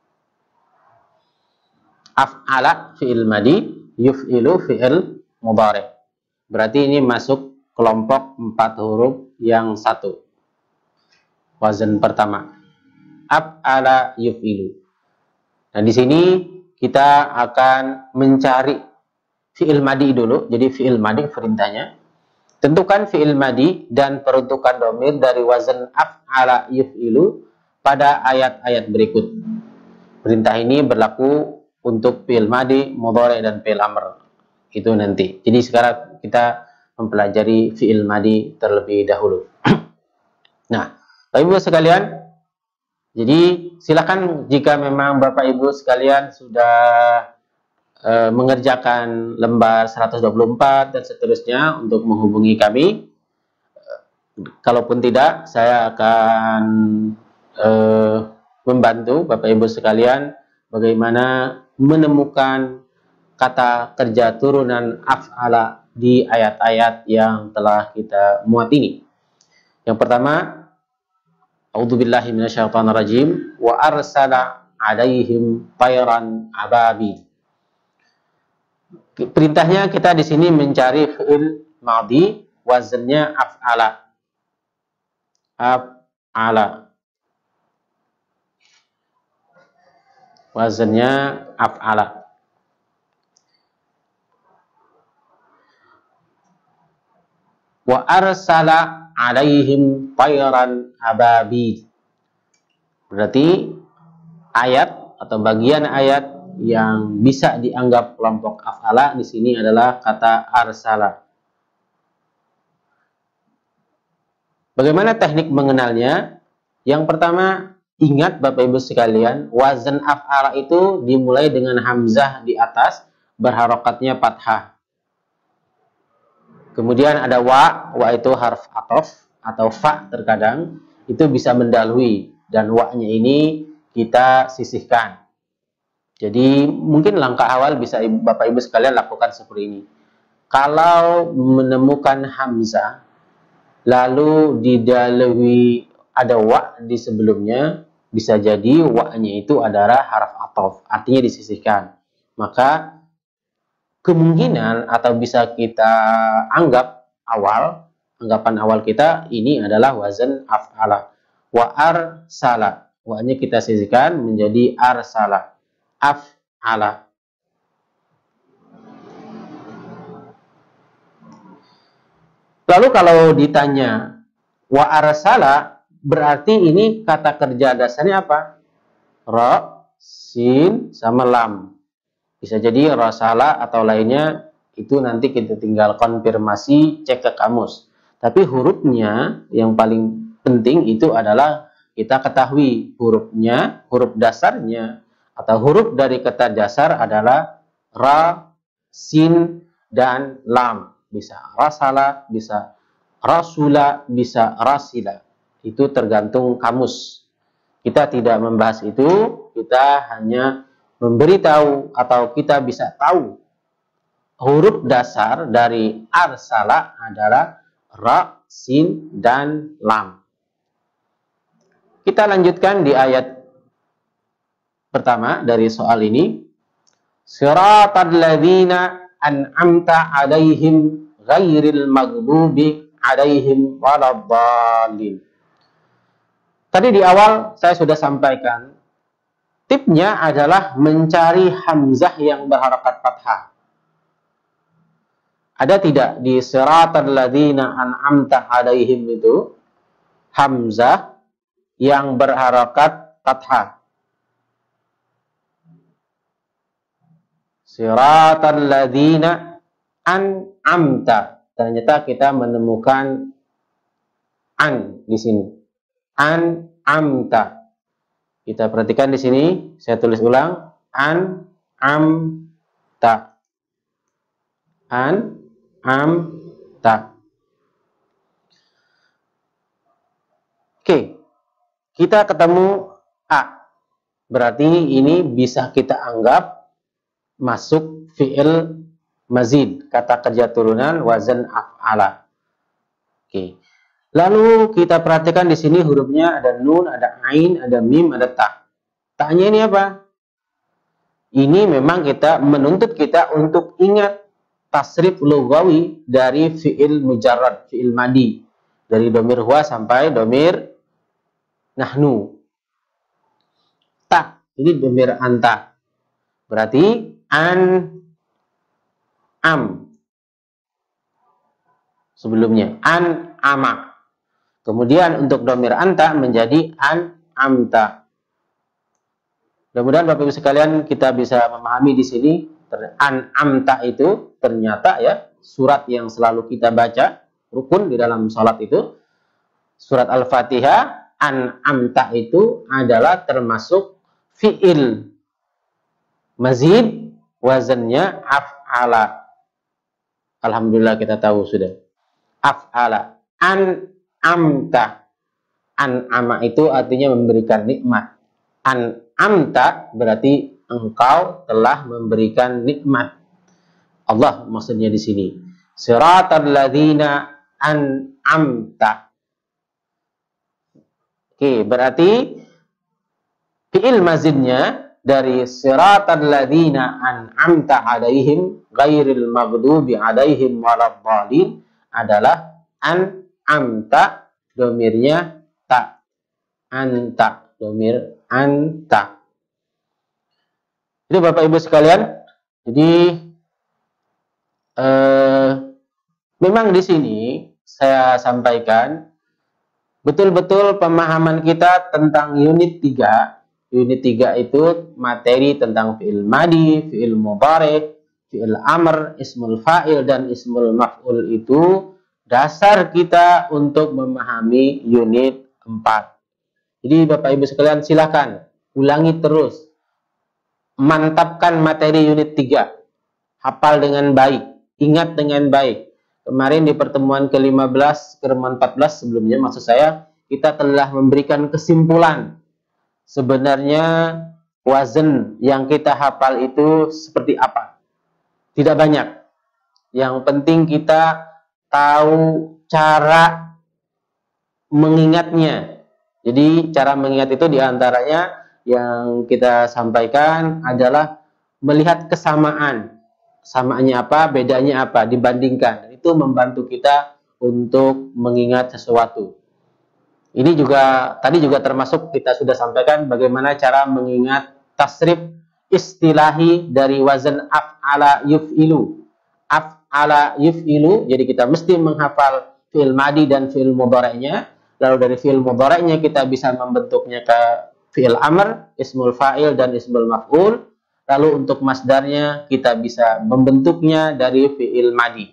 Af'ala fi'il madi, yuf'ilu fi'il mudhari. Berarti ini masuk kelompok 4 huruf yang satu. Wazan pertama. Af'ala yuf'ilu. Nah, di sini kita akan mencari fi'il madi dulu. Jadi fi'il madi perintahnya. Tentukan fi'il madi dan peruntukan dhamir dari wazan af'ala yuf'ilu pada ayat-ayat berikut. Perintah ini berlaku untuk fi'il madi, mudhari, dan fi'il amr. Itu nanti. Jadi sekarang kita mempelajari fi'il madi terlebih dahulu. Nah, Bapak Ibu sekalian, jadi silakan jika memang Bapak Ibu sekalian sudah mengerjakan lembar 124 dan seterusnya untuk menghubungi kami. Kalaupun tidak, saya akan membantu Bapak Ibu sekalian bagaimana menemukan kata kerja turunan af'ala di ayat-ayat yang telah kita muat ini. Yang pertama, a'udzubillahi minasyaitonirrajim, wa arsala 'alaihim tayran ababil. Perintahnya kita di sini mencari fi'il madhi, wazannya af'ala. Af'ala. Wazannya af'ala. Wa arsala 'alaihim tayran ababil. Berarti ayat atau bagian ayat yang bisa dianggap kelompok af'ala di sini adalah kata arsala. Bagaimana teknik mengenalnya? Yang pertama, ingat Bapak Ibu sekalian, wazan af'ala itu dimulai dengan hamzah di atas, berharokatnya fathah. Kemudian ada wa itu harf atof atau fa terkadang, itu bisa mendahului, dan wa-nya ini kita sisihkan. Jadi mungkin langkah awal bisa Bapak Ibu sekalian lakukan seperti ini. Kalau menemukan hamzah, lalu didahului ada wa di sebelumnya, bisa jadi wa-nya itu adalah harf atof, artinya disisihkan. Maka kemungkinan atau bisa kita anggap anggapan awal kita ini adalah wazan af'ala. Wa arsala, wa-nya kita sisihkan menjadi arsala. Af'ala. Lalu kalau ditanya wa arsala, berarti ini kata kerja dasarnya apa? Ra, sin, sama lam. Bisa jadi rasala atau lainnya, itu nanti kita tinggal konfirmasi, cek ke kamus. Tapi hurufnya yang paling penting itu adalah kita ketahui hurufnya, huruf dasarnya, atau huruf dari kata dasar adalah ra, sin, dan lam. Bisa rasala, bisa rasula, bisa rasila. Itu tergantung kamus. Kita tidak membahas itu, kita hanya memberitahu atau kita bisa tahu huruf dasar dari arsala adalah ra, sin, dan lam. Kita lanjutkan di ayat pertama dari soal ini. Siratal ladzina an'amta 'alaihim ghairil maghdubi 'alaihim waladdallin. Tadi di awal saya sudah sampaikan, tipnya adalah mencari hamzah yang berharakat fathah. Ada tidak di siratal ladzina an'amta 'alaihim itu hamzah yang berharakat fathah? Siratal ladzina an'amta. Ternyata kita menemukan an di sini. An'amta. Kita perhatikan di sini, saya tulis ulang, an'amta. An'amta. Oke. Kita ketemu a. Berarti ini bisa kita anggap masuk fi'il mazid, kata kerja turunan wazan af'ala. Oke. Lalu kita perhatikan di sini hurufnya ada nun, ada ain, ada mim, ada ta. Ta-nya ini apa? Ini memang kita menuntut kita untuk ingat tasrif lughawi dari fi'il mujarrad, fi'il madi, dari domir huwa sampai domir nahnu. Ta, ini domir anta. Berarti an, am. Sebelumnya an, ama. Kemudian untuk domir anta menjadi an, amta. Mudah-mudahan Bapak Ibu sekalian kita bisa memahami di sini an'amta itu ternyata ya surat yang selalu kita baca rukun di dalam salat itu. Surat Al-Fatihah, an'amta itu adalah termasuk fi'il mazid, wazannya af'ala. Alhamdulillah kita tahu sudah. Af'ala. An'amta. An'ama itu artinya memberikan nikmat. An'amta berarti engkau telah memberikan nikmat. Allah maksudnya di sini. Siratal ladzina an'amta. Oke, berarti fi'il mazidnya dari siratal ladzina an'amta alaihim ghairil maghdubi alaihim waladdallin adalah an'amta, domirnya ta. Anta, domir anta. Itu Bapak Ibu sekalian. Jadi memang di sini saya sampaikan betul-betul pemahaman kita tentang unit 3. Unit 3 itu materi tentang fi'il madi, fi'il mudhari, fi'il amr, ismul fa'il, dan ismul maf'ul itu dasar kita untuk memahami unit 4. Jadi Bapak Ibu sekalian silakan ulangi terus. Mantapkan materi unit 3. Hafal dengan baik, ingat dengan baik. Kemarin di pertemuan ke-15, ke-14 sebelumnya maksud saya, kita telah memberikan kesimpulan. Sebenarnya wazan yang kita hafal itu seperti apa? Tidak banyak. Yang penting kita tahu cara mengingatnya. Jadi cara mengingat itu diantaranya yang kita sampaikan adalah melihat kesamaan. Samaannya apa, bedanya apa, dibandingkan. Itu membantu kita untuk mengingat sesuatu. Ini juga, tadi juga termasuk kita sudah sampaikan bagaimana cara mengingat tasrif istilahi dari wazan af'ala yuf'ilu. Af'ala yuf'ilu, jadi kita mesti menghafal fi'il madi dan fi'il mudhari'nya. Lalu dari fi'il mudhari'nya kita bisa membentuknya ke fi'il amr, ismul fa'il, dan ismul maf'ul. Lalu untuk masdarnya kita bisa membentuknya dari fi'il madi.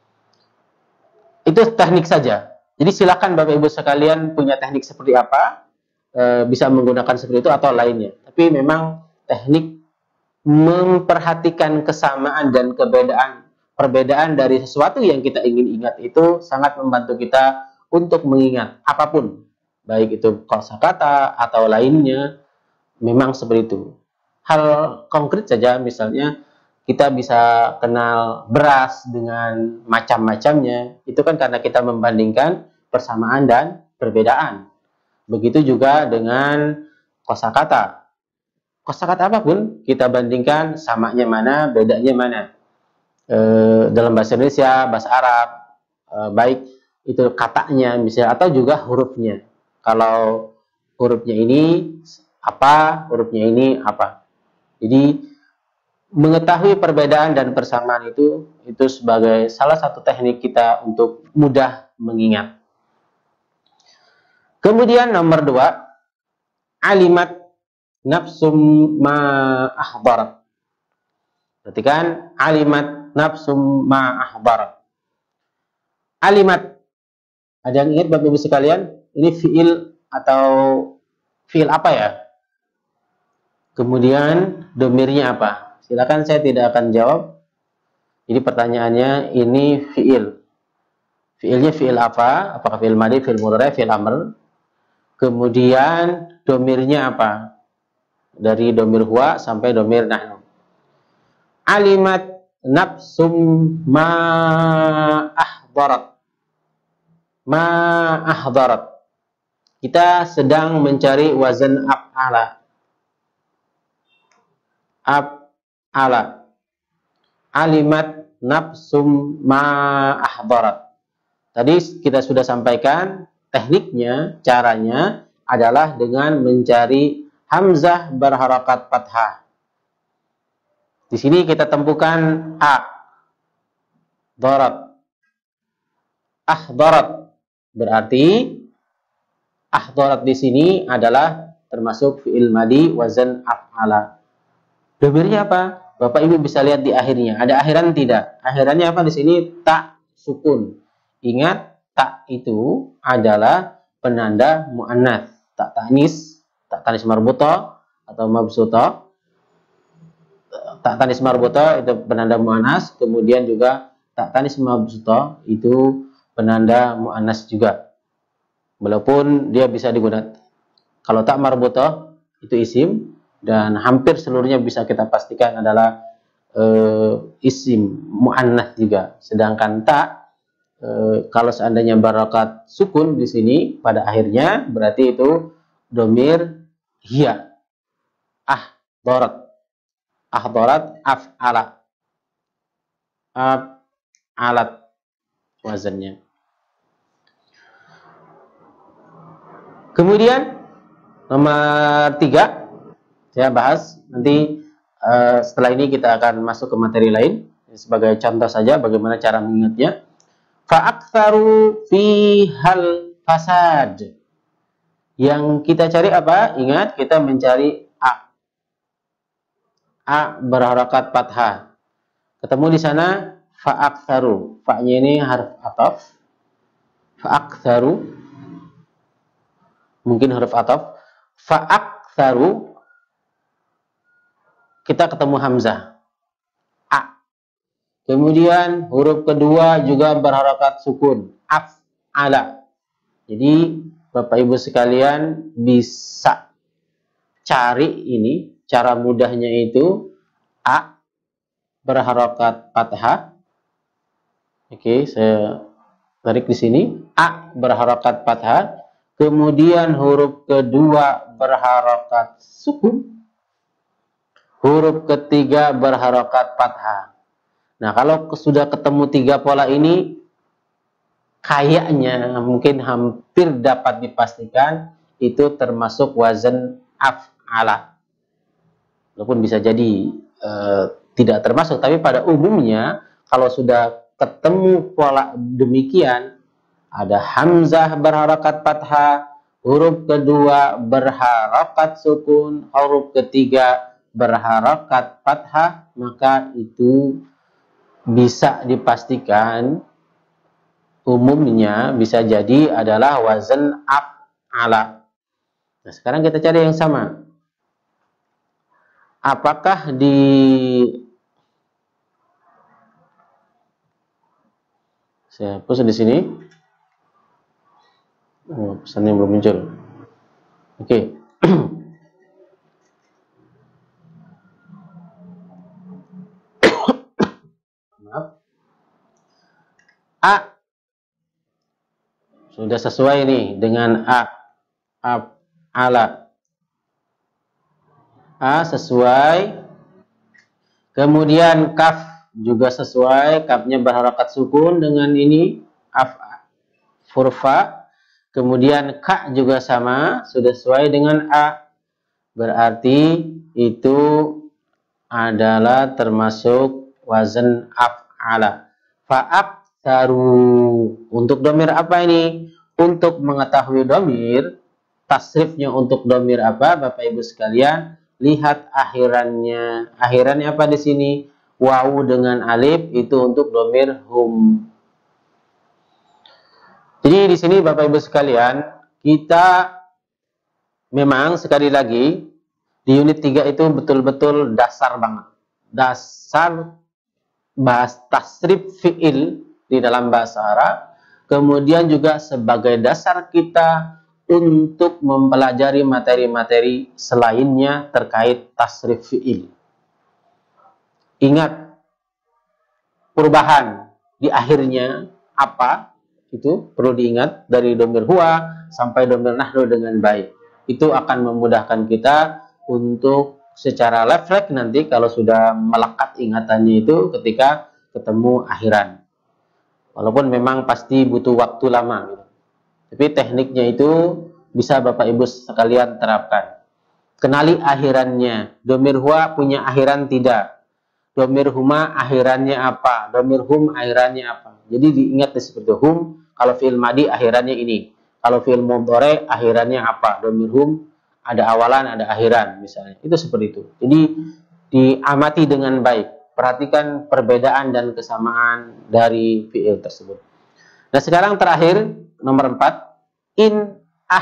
Itu teknik saja. Jadi silakan Bapak Ibu sekalian punya teknik seperti apa, bisa menggunakan seperti itu atau lainnya. Tapi memang teknik memperhatikan kesamaan dan perbedaan dari sesuatu yang kita ingin ingat itu sangat membantu kita untuk mengingat apapun. Baik itu kosakata atau lainnya, memang seperti itu. Hal konkret saja, misalnya kita bisa kenal beras dengan macam-macamnya, itu kan karena kita membandingkan persamaan dan perbedaan. Begitu juga dengan kosakata. Kosakata apapun kita bandingkan samanya mana, bedanya mana. Dalam bahasa Indonesia, bahasa Arab, baik itu katanya misalnya atau juga hurufnya. Kalau hurufnya ini apa, hurufnya ini apa. Jadi mengetahui perbedaan dan persamaan itu sebagai salah satu teknik kita untuk mudah mengingat. Kemudian nomor 2, alimat nafsum ma ahdarat. Perhatikan, alimat nafsum ma ahdarat. Alimat, ada yang ingat Bapak Ibu sekalian? Ini fiil atau fiil apa ya? Kemudian domirnya apa? Silakan, saya tidak akan jawab. Jadi pertanyaannya ini fiil. Fiilnya fiil apa? Apakah fiil madi, fiil mudhari, fiil amr? Kemudian domirnya apa? Dari domir huwa sampai domir nahnu. Alimat nafsum ma ahdarat. Ma ahdarat. Kita sedang mencari wazan af'ala. Af'ala. Alimat nafsum ma ahdarat. Tadi kita sudah sampaikan tekniknya, caranya adalah dengan mencari hamzah berharakat fathah. Di sini kita temukan a, darat, ahdarat. Berarti ahdarat di sini adalah termasuk fi'il madi wazan af'ala. Domirnya apa? Bapak Ibu bisa lihat di akhirnya. Ada akhiran tidak? Akhirannya apa di sini? Tak sukun. Ingat, tak itu adalah penanda muannats. Tak tanis marbuta atau mabsuta. Tak tanis marbuta itu penanda muannats, kemudian juga tak tanis mabsuta itu penanda muannats juga. Walaupun dia bisa digunakan. Kalau tak marbuta itu isim, dan hampir seluruhnya bisa kita pastikan adalah isim muannats juga. Sedangkan tak kalau seandainya barakat sukun di sini pada akhirnya berarti itu domir hiya. Ahdarat af'ala. Alat wazannya. Kemudian nomor 3 saya bahas nanti setelah ini kita akan masuk ke materi lain. Sebagai contoh saja bagaimana cara mengingatnya. Fa'aktsaru fihal fasad. Yang kita cari apa? Ingat, kita mencari a. A berharakat fathah. Ketemu di sana fa'aktsaru. Fa-nya ini harf ataf. Fa'aktsaru. Mungkin huruf ataf. Fa'aktsaru. Kita ketemu hamzah. A. Kemudian huruf kedua juga berharakat sukun. Af'ala. Jadi Bapak Ibu sekalian bisa cari ini. Cara mudahnya itu A berharakat fathah. Oke, saya tarik di sini. A berharakat fathah. Kemudian huruf kedua berharakat sukun. Huruf ketiga berharakat fathah. Nah, kalau sudah ketemu 3 pola ini, kayaknya mungkin hampir dapat dipastikan itu termasuk wazan af'ala. Walaupun bisa jadi tidak termasuk, tapi pada umumnya kalau sudah ketemu pola demikian, ada hamzah berharakat fathah, huruf kedua berharakat sukun, huruf ketiga berharakat fathah, maka itu bisa dipastikan umumnya bisa jadi adalah wazan af'ala. Nah, sekarang kita cari yang sama. Apakah saya hapus di sini. Oh, pesannya belum muncul. Oke. Maaf. A sudah sesuai nih dengan ala. A sesuai. Kemudian kaf juga sesuai, kafnya berharakat sukun dengan ini furfa. Kemudian ka juga sama, sudah sesuai dengan a. Berarti itu adalah termasuk wazan af'ala. Fa'aktsaru. Untuk domir apa ini? Untuk mengetahui domir, tasrifnya untuk domir apa, Bapak Ibu sekalian? Lihat akhirannya. Akhirannya apa di sini? Wawu dengan alif, itu untuk domir hum. Jadi di sini Bapak Ibu sekalian, kita memang sekali lagi di unit 3 itu betul-betul dasar banget. Dasar bahas tasrif fi'il di dalam bahasa Arab, kemudian juga sebagai dasar kita untuk mempelajari materi-materi selainnya terkait tasrif fi'il. Ingat, perubahan di akhirnya apa, itu perlu diingat dari domir huwa sampai domir nahnu dengan baik. Itu akan memudahkan kita untuk secara refleks nanti kalau sudah melekat ingatannya itu ketika ketemu akhiran. Walaupun memang pasti butuh waktu lama gitu. Tapi tekniknya itu bisa Bapak Ibu sekalian terapkan. Kenali akhirannya. Domir huwa punya akhiran tidak? Domir huma akhirannya apa? Domir hum akhirannya apa? Jadi diingat seperti hum, kalau fi'il madi akhirannya ini. Kalau fi'il mudhari akhirannya apa? Domir hum ada awalan, ada akhiran misalnya. Itu seperti itu. Jadi diamati dengan baik. Perhatikan perbedaan dan kesamaan dari fi'il tersebut. Nah, sekarang terakhir nomor 4, in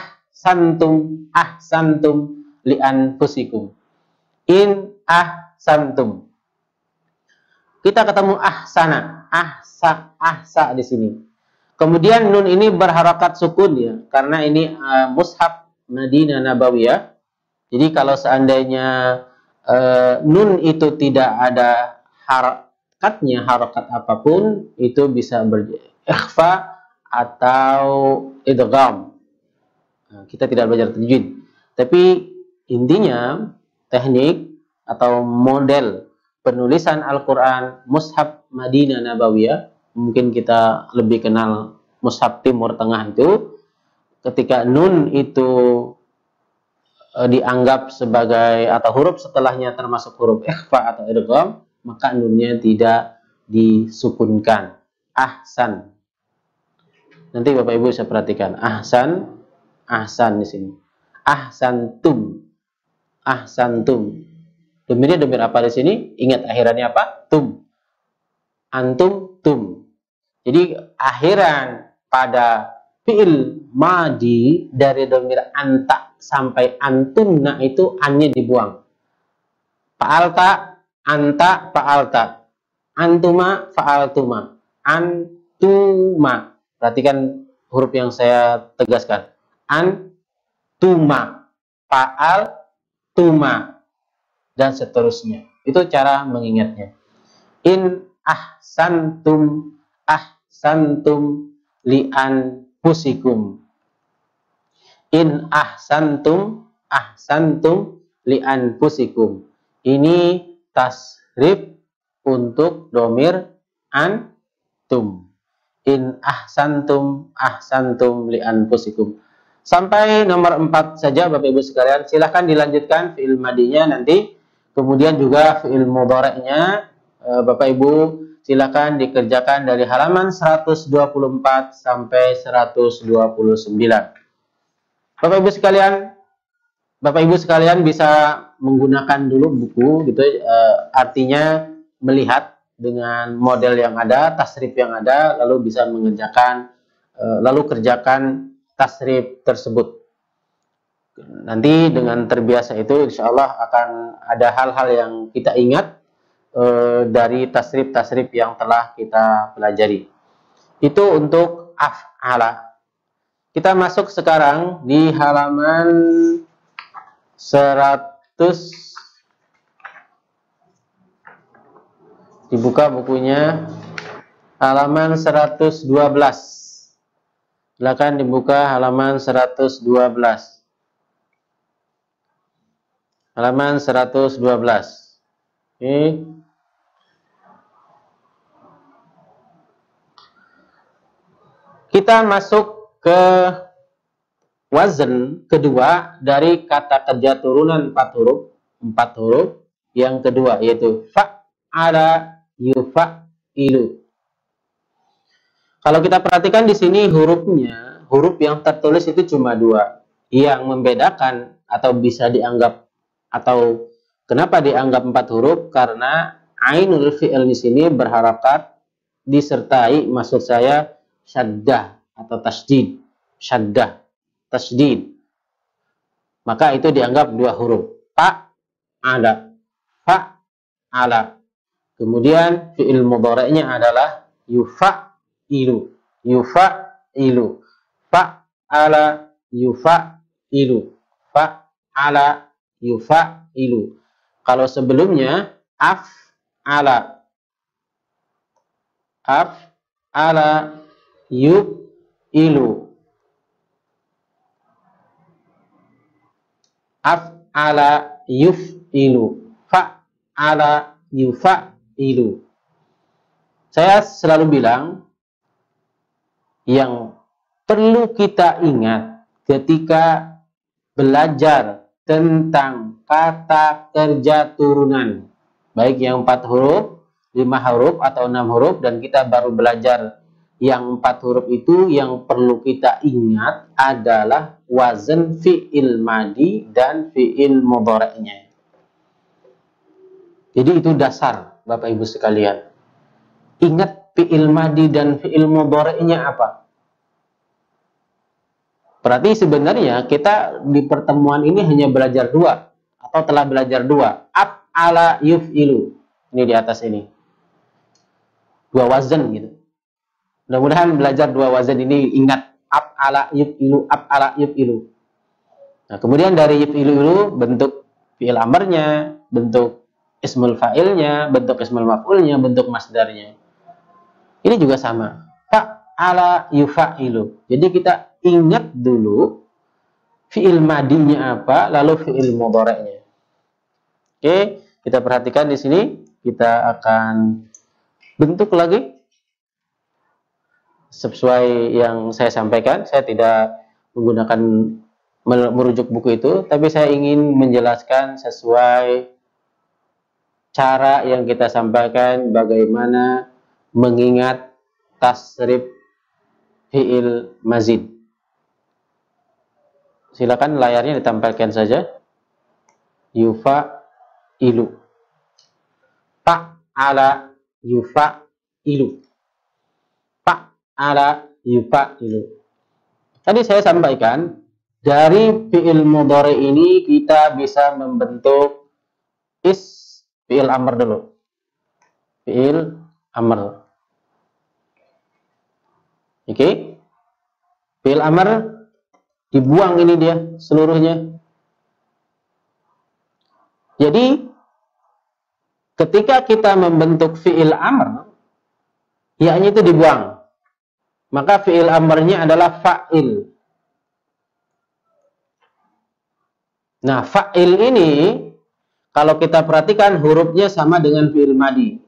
ahsantum li anfusikum. In ahsantum. Kita ketemu ahsana, ahsa di sini. Kemudian nun ini berharakat sukun ya, karena ini mushaf Madinah Nabawiyah. Jadi kalau seandainya nun itu tidak ada harakatnya, harakat apapun, itu bisa berikhfa atau idgham. Nah, kita tidak belajar tajwid. Tapi intinya teknik atau model penulisan Al-Quran mushaf Madinah Nabawiyah, mungkin kita lebih kenal mushaf Timur Tengah itu, ketika nun itu dianggap sebagai atau huruf setelahnya termasuk huruf ikhfa atau idgham, maka nunnya tidak disukunkan. Ahsan. Nanti Bapak Ibu bisa perhatikan ahsan, ahsan di sini. Ahsantum. Ahsantum. Domirnya domir apa di sini? Ingat akhirannya apa? Tum. Antum, tum. Jadi akhiran pada fi'il madi dari domir anta sampai antunna itu annya dibuang. Fa'alta, anta, fa'alta. Antuma, fa'altuma. Antuma. Perhatikan huruf yang saya tegaskan. Antuma, fa'altuma. Dan seterusnya. Itu cara mengingatnya. In ahsantum li anfusikum. In ahsantum li anfusikum. Ini tasrif untuk domir antum. In ahsantum li anfusikum. Sampai nomor 4 saja Bapak Ibu sekalian. Silahkan dilanjutkan fi'il madinya nanti. Kemudian juga fi'il mudhari'nya Bapak Ibu silakan dikerjakan dari halaman 124 sampai 129. Bapak Ibu sekalian bisa menggunakan dulu buku gitu, artinya melihat dengan model yang ada, tasrif yang ada, lalu bisa mengerjakan lalu kerjakan tasrif tersebut. Nanti dengan terbiasa itu insya Allah akan ada hal-hal yang kita ingat dari tasrif-tasrif yang telah kita pelajari. Itu untuk af'ala. Kita masuk sekarang di halaman 100. Dibuka bukunya halaman 112. Silakan dibuka halaman 112. Halaman 112. Oke. Kita masuk ke wazn kedua dari kata kerja turunan 4 huruf. 4 huruf yang kedua yaitu fa'ala yufa'ilu. Kalau kita perhatikan di sini hurufnya, huruf yang tertulis itu cuma 2. Yang membedakan atau bisa dianggap atau kenapa dianggap 4 huruf? Karena ainul fi'il di sini berharakat disertai, maksud saya syaddah atau tasdid. Syaddah, tasdid. Maka itu dianggap 2 huruf. Fa'ala. Fa'ala. Kemudian fi'il mudhari'nya adalah yufa'ilu. Yufa'ilu. Fa'ala yufa'ilu. Fa'ala yufa'ilu. Kalau sebelumnya af'ala. Af'ala yuf'ilu. Af'ala yuf'ilu. Fa'ala yufa'ilu. Saya selalu bilang yang perlu kita ingat ketika belajar tentang kata kerja turunan, baik yang 4 huruf, 5 huruf, atau 6 huruf, dan kita baru belajar yang 4 huruf itu yang perlu kita ingat adalah wazan fi'il madi dan fi'il mudhari'nya. Jadi itu dasar Bapak Ibu sekalian. Ingat fi'il madi dan fi'il mudhari'nya apa? Berarti sebenarnya kita di pertemuan ini hanya belajar 2 atau telah belajar 2. Af'ala yuf'ilu. Ini di atas ini. 2 wazan gitu. Mudah-mudahan belajar 2 wazan ini ingat af'ala yuf'ilu, af'ala yuf'ilu. Nah, kemudian dari yuf'ilu bentuk fi'il amarnya, bentuk ismul fa'ilnya, bentuk ismul maf'ulnya, bentuk masdarnya. Ini juga sama. Fa'ala yufa'ilu. Jadi kita ingat dulu fi'il madinya apa, lalu fi'il mudhari'nya. Oke, kita perhatikan di sini. Kita akan bentuk lagi sesuai yang saya sampaikan. Saya tidak menggunakan merujuk buku itu, tapi saya ingin menjelaskan sesuai cara yang kita sampaikan bagaimana mengingat tasrif fi'il mazid. Silakan layarnya ditampilkan saja. Yufa'ilu. Fa'ala yufa'ilu. Ala yufa'ilu. Tadi saya sampaikan dari fi'il mudhari ini kita bisa membentuk fi'il amr dulu. Fi'il amr. Oke. Fi'il amr dibuang ini dia seluruhnya. Jadi ketika kita membentuk fi'il amr, ya-nya itu dibuang. Maka fi'il amrnya adalah fa'il. Nah, fa'il ini kalau kita perhatikan hurufnya sama dengan fi'il madi.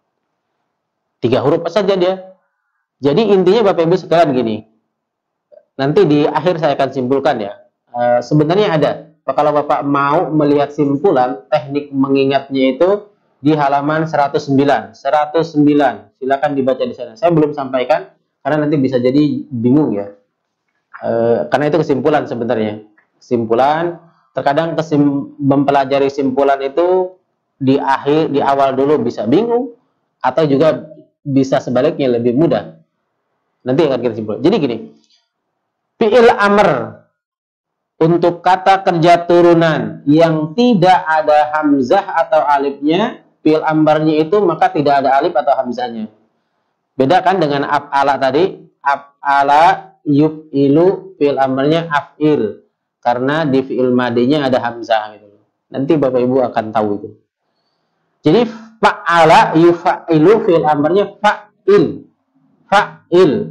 3 huruf saja dia. Jadi intinya Bapak Ibu sekalian gini. Nanti di akhir saya akan simpulkan ya. Sebenarnya ada. Kalau Bapak mau melihat simpulan, teknik mengingatnya itu di halaman 109. 109. Silakan dibaca di sana. Saya belum sampaikan karena nanti bisa jadi bingung ya. Karena itu kesimpulan sebenarnya. Kesimpulan, terkadang mempelajari simpulan itu di awal dulu bisa bingung, atau juga bisa sebaliknya lebih mudah. Nanti akan kita simpulkan. Jadi gini, fi'il amr untuk kata kerja turunan yang tidak ada hamzah atau alifnya, fi'il amrnya itu maka tidak ada alif atau hamzahnya. Beda kan dengan af'ala tadi, af'ala yuf'ilu, fi'il amrnya af'il. Karena di fi'il madinya ada hamzah gitu. Nanti Bapak Ibu akan tahu itu. Jadi fa'ala yufa'ilu, fi'il amrnya fa'il. Fa'il.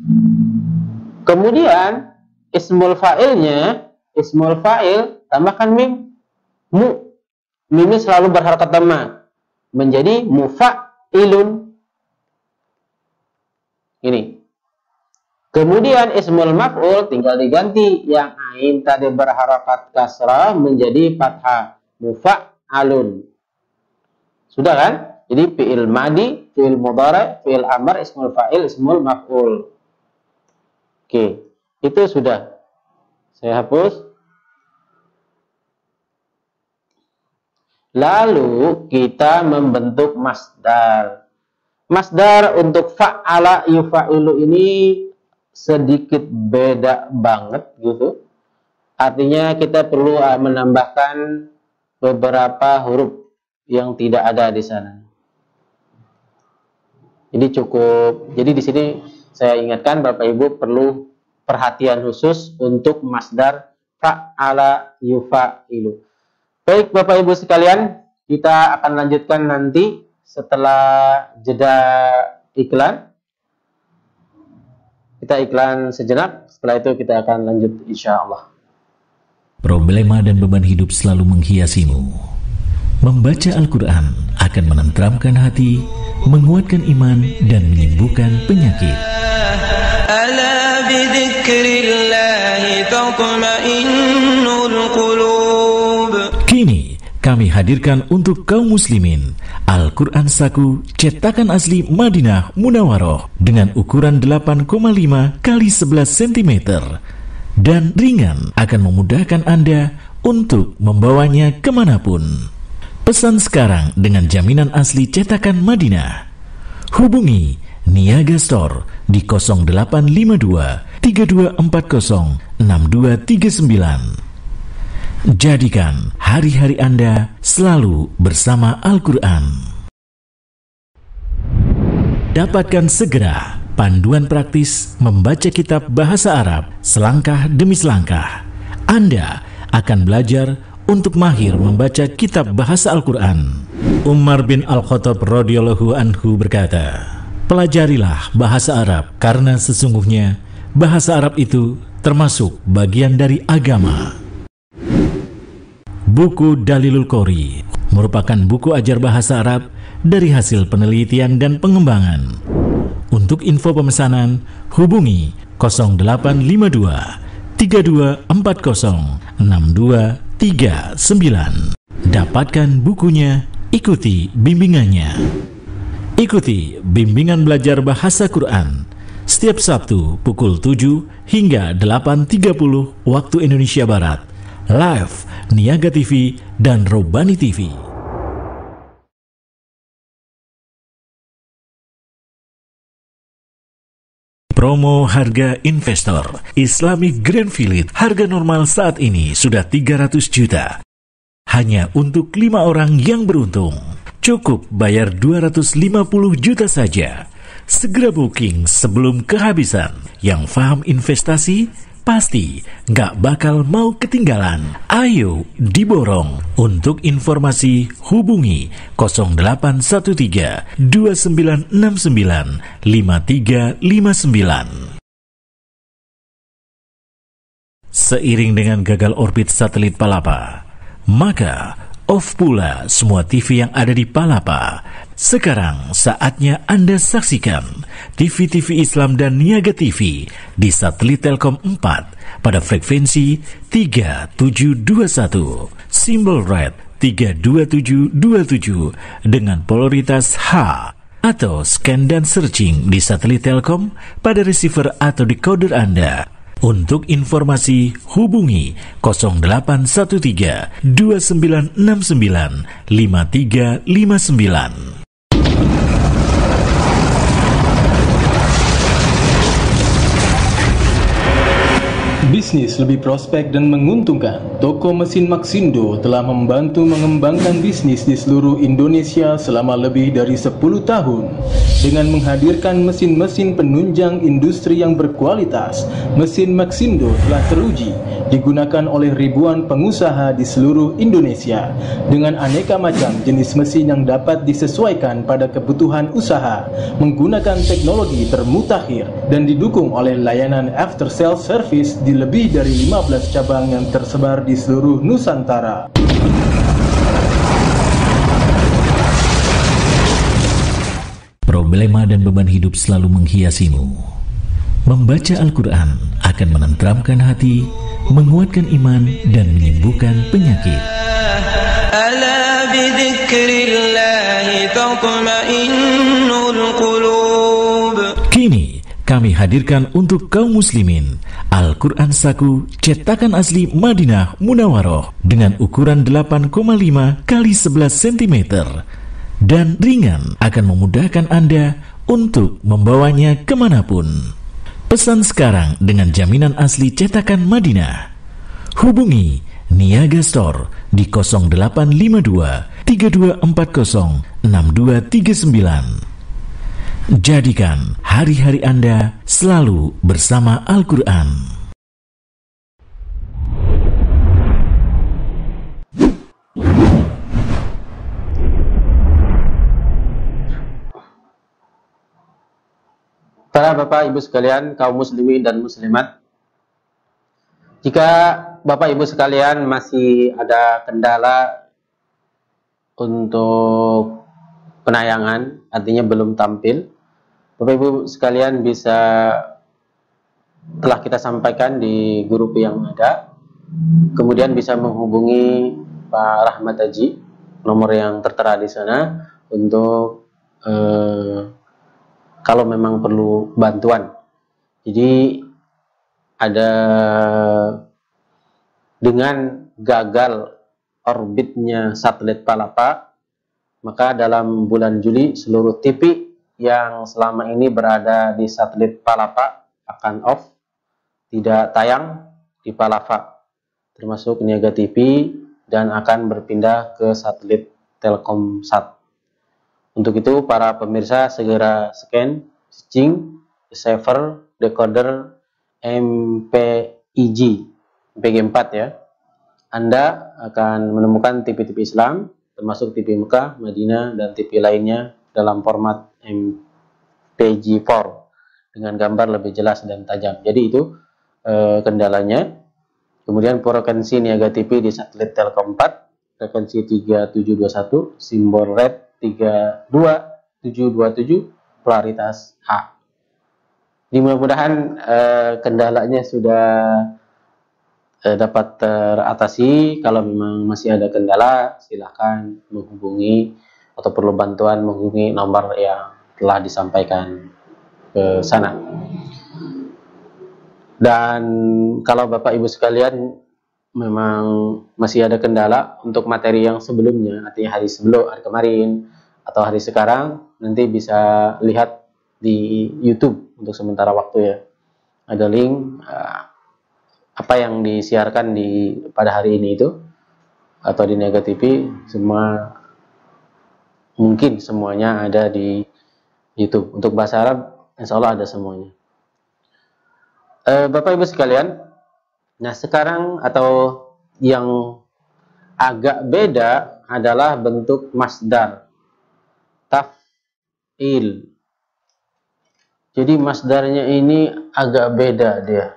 Kemudian ismul fa'ilnya, ismul fa'il tambahkan mim. Mu. Mimnya selalu berharakat dhamma. Menjadi mufa'ilun. Ini. Kemudian ismul maf'ul tinggal diganti yang ain tadi berharakat kasrah menjadi fathah. Mufa'alun. Sudah kan? Jadi fi'il madi, fi'il mudhari', fi'il amr, ismul fa'il, ismul maf'ul. Oke, itu sudah. Saya hapus. Lalu kita membentuk masdar. Masdar untuk fa'ala yufa'ilu ini sedikit beda banget gitu. Artinya kita perlu menambahkan beberapa huruf yang tidak ada di sana. Jadi cukup. Jadi di sini saya ingatkan Bapak Ibu perlu perhatian khusus untuk masdar fa'ala yufa'ilu. Baik Bapak Ibu sekalian, kita akan lanjutkan nanti setelah jeda iklan. Kita iklan sejenak, setelah itu kita akan lanjut insya Allah. Problema dan beban hidup selalu menghiasimu. Membaca Al-Quran akan menenteramkan hati, menguatkan iman, dan menyembuhkan penyakit. Ala bidzikrillahi tatma'innul qulub. Kini kami hadirkan untuk kaum muslimin Al-Quran Saku cetakan asli Madinah Munawwaroh dengan ukuran 8,5 kali 11 cm dan ringan akan memudahkan Anda untuk membawanya kemanapun. Pesan sekarang dengan jaminan asli cetakan Madinah. Hubungi Niaga Store di 0852 3240 6239. Jadikan hari-hari Anda selalu bersama Al-Quran. Dapatkan segera panduan praktis membaca kitab bahasa Arab selangkah demi selangkah. Anda akan belajar untuk mahir membaca kitab bahasa Al-Quran. Umar bin Al-Khattab radhiyallahu anhu berkata, pelajarilah bahasa Arab karena sesungguhnya bahasa Arab itu termasuk bagian dari agama. Buku Dalilul Qori merupakan buku ajar bahasa Arab dari hasil penelitian dan pengembangan. Untuk info pemesanan, hubungi 0852 3240 6239. Dapatkan bukunya, ikuti bimbingannya. Ikuti bimbingan belajar bahasa Quran setiap Sabtu pukul 7 hingga 8.30 waktu Indonesia Barat. Live Niaga TV dan Robani TV. Promo harga investor Islamic Greenfield, harga normal saat ini sudah 300 juta. Hanya untuk 5 orang yang beruntung. Cukup bayar 250 juta saja. Segera booking sebelum kehabisan. Yang paham investasi pasti nggak bakal mau ketinggalan. Ayo diborong. Untuk informasi hubungi 0813 2969 5359. Seiring dengan gagal orbit satelit Palapa, maka off pula semua TV yang ada di Palapa. Sekarang saatnya Anda saksikan TV-TV Islam dan Niaga TV di satelit Telkom 4 pada frekuensi 3721, simbol red 32727 dengan polaritas H, atau scan dan searching di satelit Telkom pada receiver atau decoder Anda. Untuk informasi hubungi 0813 2969 5359. Bisnis lebih prospek dan menguntungkan. Toko mesin Maxindo telah membantu mengembangkan bisnis di seluruh Indonesia selama lebih dari 10 tahun. Dengan menghadirkan mesin-mesin penunjang industri yang berkualitas, mesin Maxindo telah teruji digunakan oleh ribuan pengusaha di seluruh Indonesia dengan aneka macam jenis mesin yang dapat disesuaikan pada kebutuhan usaha, menggunakan teknologi termutakhir dan didukung oleh layanan after sales service di lebih dari 15 cabang yang tersebar di seluruh Nusantara. Problema dan beban hidup selalu menghiasimu. Membaca Al-Quran akan menenteramkan hati, menguatkan iman, dan menyembuhkan penyakit. Ala bidzikrillahi tatma'innul qulub. Kini kami hadirkan untuk kaum muslimin Al-Quran Saku cetakan asli Madinah Munawwaroh dengan ukuran 8,5 kali 11 cm dan ringan akan memudahkan Anda untuk membawanya kemanapun. Pesan sekarang dengan jaminan asli cetakan Madinah. Hubungi Niaga Store di 0852 3240 6239. Jadikan hari-hari Anda selalu bersama Al-Quran. Para Bapak Ibu sekalian, kaum muslimin dan muslimat, jika Bapak Ibu sekalian masih ada kendala untuk penayangan, artinya belum tampil, Bapak Ibu sekalian bisa, telah kita sampaikan di grup yang ada, kemudian bisa menghubungi Pak Rahmat Haji, nomor yang tertera di sana untuk kalau memang perlu bantuan. Jadi ada dengan gagal orbitnya satelit Palapa, maka dalam bulan Juli seluruh TV yang selama ini berada di satelit Palapa akan off, tidak tayang di Palapa, termasuk Niaga TV, dan akan berpindah ke satelit Telkomsat. Untuk itu para pemirsa segera scan, stitching, receiver, decoder, MPEG, MPG4 ya. Anda akan menemukan TV-TV Islam, termasuk TV Mekah, Madinah, dan TV lainnya dalam format MPG4 dengan gambar lebih jelas dan tajam. Jadi itu kendalanya. Kemudian frekuensi Niaga TV di satelit Telkom 4, frekuensi 3721, simbol red 32727, polaritas H. Jadi mudah-mudahan kendalanya sudah dapat teratasi. Kalau memang masih ada kendala, silahkan menghubungi atau perlu bantuan menghubungi nomor yang telah disampaikan ke sana. Dan kalau Bapak Ibu sekalian memang masih ada kendala untuk materi yang sebelumnya, artinya hari kemarin atau hari sekarang, nanti bisa lihat di YouTube untuk sementara waktu ya. Ada link apa yang disiarkan pada hari ini itu atau di Niaga TV, semua mungkin semuanya ada di YouTube. Untuk bahasa Arab insya Allah ada semuanya. Bapak Ibu sekalian, nah sekarang atau yang agak beda adalah bentuk masdar taf'il. Jadi masdarnya ini agak beda dia.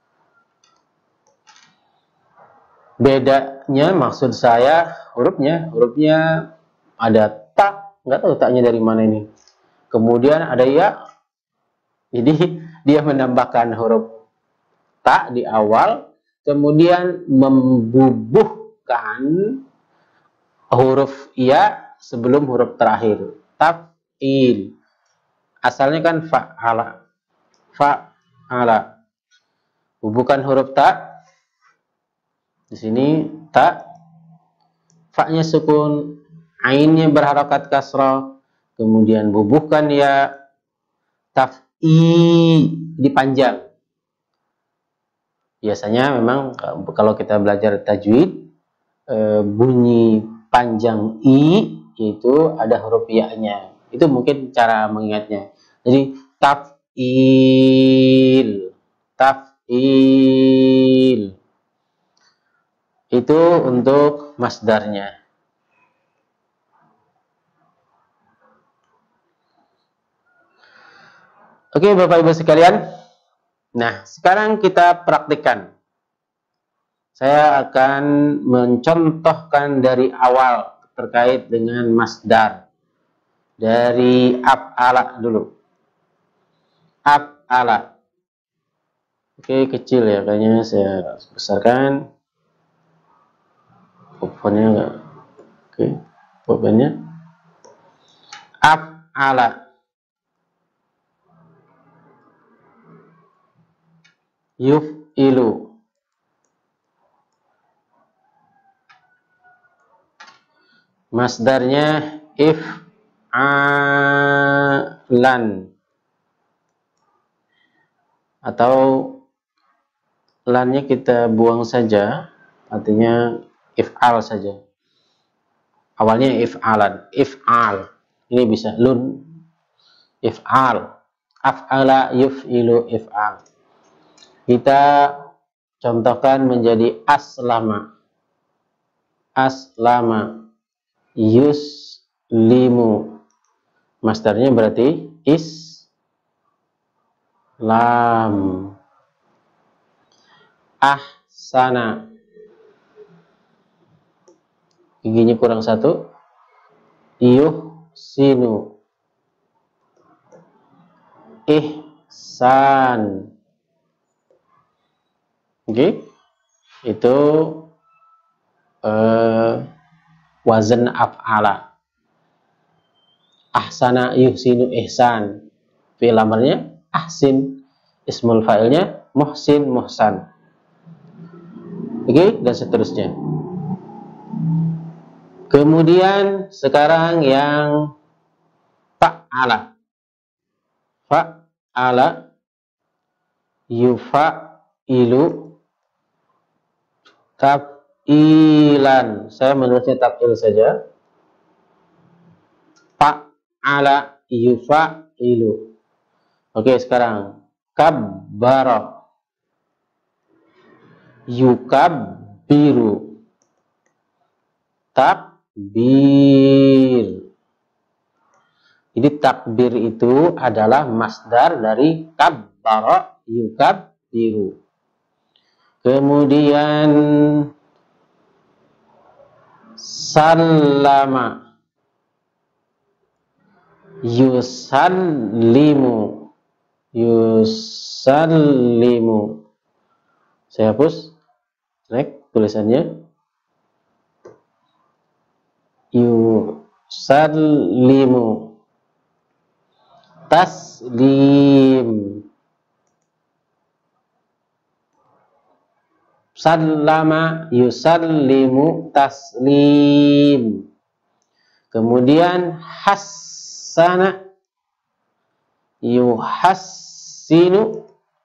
Bedanya maksud saya hurufnya ada ta, nggak tahu taknya dari mana ini. Kemudian ada ya, jadi dia menambahkan huruf ta di awal, kemudian membubuhkan huruf ya sebelum huruf terakhir. Taf'il. Asalnya kan fa'ala. Fa'ala. Bubuhkan huruf ta. Di sini ta. Fa-nya sukun, ainnya berharakat kasrah, kemudian bubuhkan ya, taf'i dipanjang. Biasanya memang kalau kita belajar tajwid, bunyi panjang i itu ada huruf ya-nya. Itu mungkin cara mengingatnya. Jadi taf'il, taf'il. Itu untuk masdarnya. Oke Bapak Ibu sekalian. Nah, sekarang kita praktikkan. Saya akan mencontohkan dari awal terkait dengan masdar. Dari af'ala dulu. Af'ala. Oke, kecil ya, kayaknya saya besarkan. Fontnya enggak. Oke, fontnya. Af'ala. Yuf'ilu. Masdarnya if'alan. Atau lannya kita buang saja, artinya if'al saja. Awalnya if'alan, if'al. Ini bisa lun, if'al. Af'ala yuf'ilu if'al. Kita contohkan menjadi aslama. Aslama. Yuslimu. Masdarnya berarti islam. Ahsana. Giginya kurang satu. Yuhsinu. Ihsan. Oke, itu wazan af'ala. Ahsana yuhsinu ihsan. Fi'il amarnya ahsin. Ismul fa'ilnya muhsin muhsan. Oke, dan seterusnya. Kemudian sekarang yang fa'ala. Fa'ala yufa'ilu tab'ilan. Saya menulisnya tab'il saja. Fa'ala yufa'ilu. Oke, sekarang kabbara yukabbiru. Takbir. Jadi takbir itu adalah masdar dari kabbara yukabbiru. Kemudian sallama yusallimu. Yusallimu. Saya hapus tulisannya. Yusallimu. Taslim. Sallama yusallimu taslim. Kemudian hassana yuhassinu.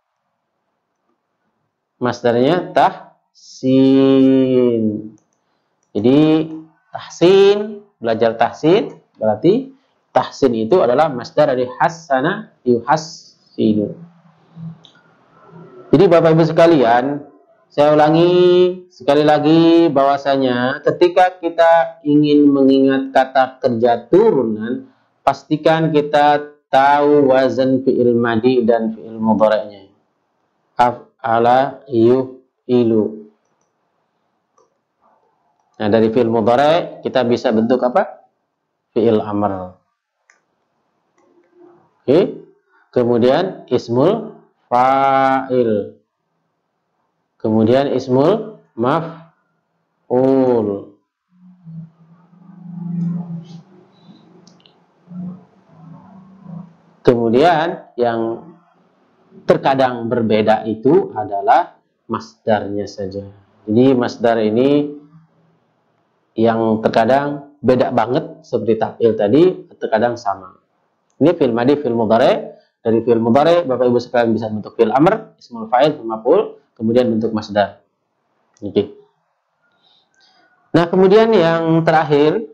Masdarnya tahsin. Jadi tahsin, belajar tahsin, berarti tahsin itu adalah masdar dari hassana yuhassinu. Jadi Bapak Ibu sekalian, saya ulangi sekali lagi bahwasanya ketika kita ingin mengingat kata kerja turunan, pastikan kita tahu wazan fi'il madi dan fi'il mudhari'nya. Af'ala yufilu. Nah, dari fi'il mudhari' kita bisa bentuk apa? Fi'il amr. Oke. Kemudian ismul fa'il. Kemudian ismul maf'ul. Kemudian yang terkadang berbeda itu adalah masdarnya saja. Jadi masdar ini yang terkadang beda banget seperti taf'il tadi, terkadang sama. Ini fi'il madi, fi'il mudhari'. Dari fi'il mudhari' Bapak Ibu sekalian bisa bentuk fi'il amr, ismul fa'il, maf'ul, kemudian bentuk masdar. Oke. Nah, kemudian yang terakhir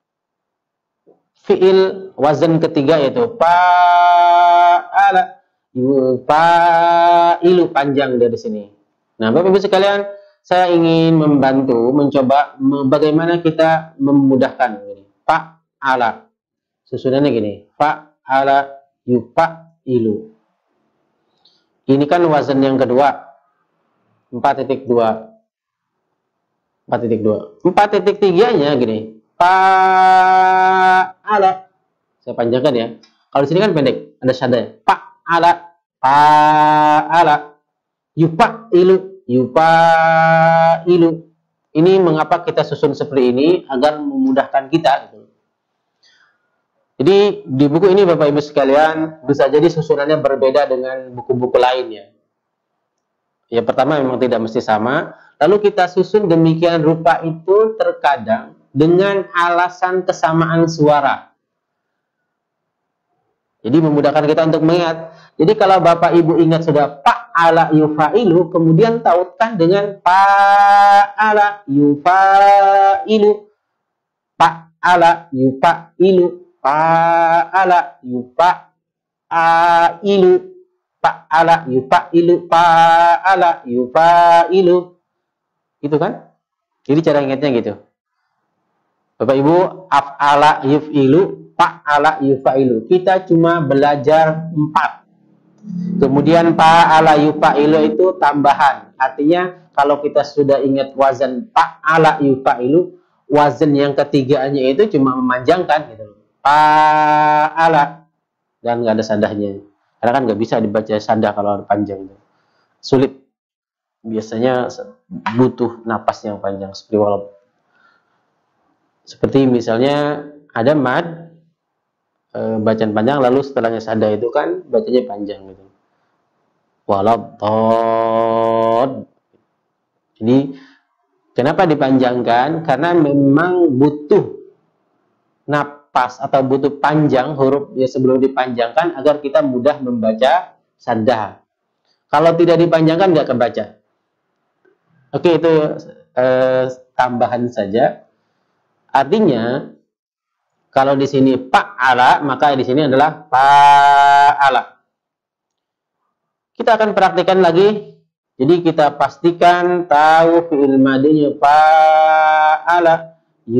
fi'il wazan ketiga yaitu fa'ala yufa'ilu, panjang dari sini. Nah, Bapak Ibu sekalian, saya ingin membantu mencoba bagaimana kita memudahkan ini. Fa'ala. Susunannya gini, fa'ala yufa'ilu. Ini kan wazan yang kedua. 4.2. 4.3-nya gini. Fa'ala. Saya panjangkan ya. Kalau di sini kan pendek, ada syadda ya. Fa'ala. Fa'ala. Yufa'ilu. Yufa'ilu. Ini mengapa kita susun seperti ini agar memudahkan kita gitu. Jadi di buku ini Bapak Ibu sekalian bisa jadi susunannya berbeda dengan buku-buku lainnya. Yang pertama memang tidak mesti sama. Lalu kita susun demikian rupa itu terkadang dengan alasan kesamaan suara. Jadi memudahkan kita untuk mengingat. Jadi kalau Bapak Ibu ingat sudah fa'ala yufa'ilu, kemudian tautkan dengan fa'ala yufa'ilu. Fa'ala yufa'ilu. Fa'ala yufa'ilu. Fa'ala yufa'ilu. Fa'ala yufa'ilu. Gitu kan? Jadi cara ingatnya gitu. Bapak Ibu, af'ala yuf'ilu, fa'ala yufa'ilu. Kita cuma belajar 4. Kemudian fa'ala yufa'ilu itu tambahan. Artinya kalau kita sudah ingat wazan fa'ala yufa'ilu, wazan yang ketiganya itu cuma memanjangkan gitu. Fa'ala. Dan nggak ada sandahnya. Karena kan nggak bisa dibaca sandah kalau panjang itu. Sulit. Biasanya butuh napas yang panjang seperti walau Seperti misalnya ada mad bacaan panjang lalu setelahnya sada itu kan bacanya panjang gitu. Waladhdallin. Jadi kenapa dipanjangkan? Karena memang butuh napas atau butuh panjang huruf ya sebelum dipanjangkan agar kita mudah membaca sadda. Kalau tidak dipanjangkan nggak kebaca. Oke, itu tambahan saja. Artinya kalau di sini fa'ala, maka di sini adalah fa'ala. Kita akan praktikkan lagi. Jadi kita pastikan tahu fi'il madinya fa'ala,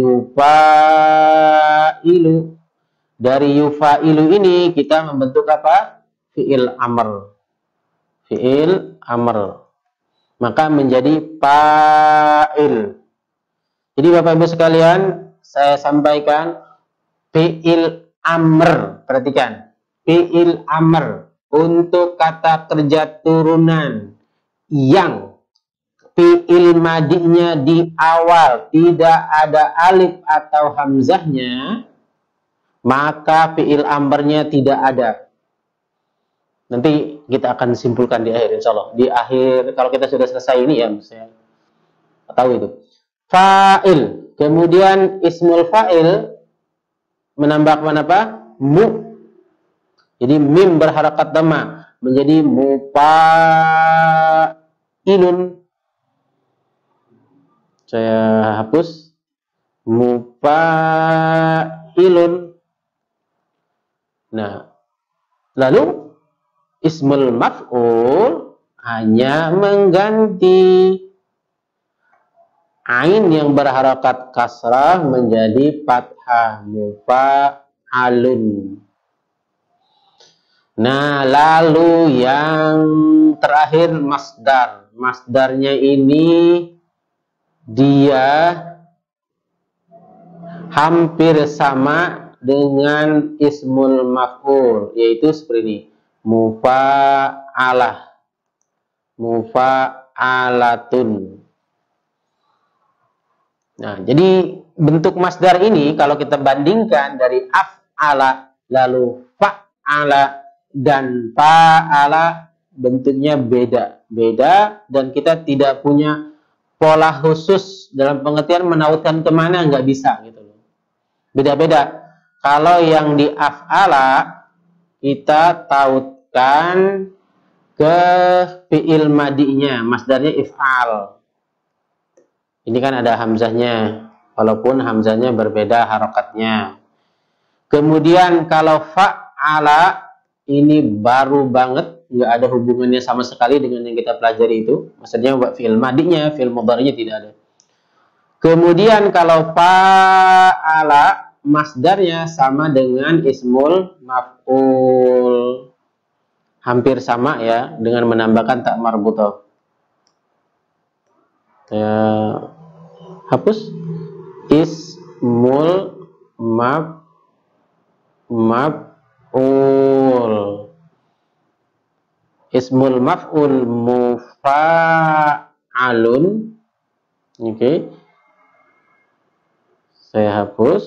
yufa'ilu. Dari yufa'ilu ini kita membentuk apa? Fi'il amr. Fi'il amr. Maka menjadi fa'il. Jadi Bapak Ibu sekalian, saya sampaikan fi'il amr. Perhatikan. Fi'il amr untuk kata kerja turunan yang fi'il madinya di awal tidak ada alif atau hamzahnya, maka fi'il amrnya tidak ada. Nanti kita akan simpulkan di akhir, insya Allah. Di akhir, kalau kita sudah selesai ini ya, saya tahu itu. Fa'il. Kemudian ismul fa'il menambahkan apa? Mu. Jadi mim berharakat dhamma menjadi mufa'ilun. Saya hapus. Mufa'ilun. Nah, lalu ismul maf'ul hanya mengganti ain yang berharakat kasrah menjadi fathah, mufa'alun. Nah, lalu yang terakhir masdar. Masdarnya ini dia hampir sama dengan ismul maf'ul, yaitu seperti ini. Mufa'alah, mufa'alatun. Nah, jadi bentuk masdar ini kalau kita bandingkan dari af'ala lalu fa'ala dan fa'ala, bentuknya beda dan kita tidak punya pola khusus dalam pengertian menautkan kemana, nggak bisa gitu loh. Beda-beda. Kalau yang di af'ala kita tautkan ke fi'il madinya, masdarnya if'al. Ini kan ada hamzahnya, walaupun hamzahnya berbeda harokatnya. Kemudian kalau fa'ala ini baru banget, nggak ada hubungannya sama sekali dengan yang kita pelajari itu. Maksudnya fi'il madinya, fi'il mudhari'nya tidak ada. Kemudian kalau fa'ala, masdarnya sama dengan ismul maf'ul. Hampir sama ya, dengan menambahkan tak marbutah. Saya hapus. Ismul maf'ul. Ismul maf'ul mufa'alun. Oke. Saya hapus.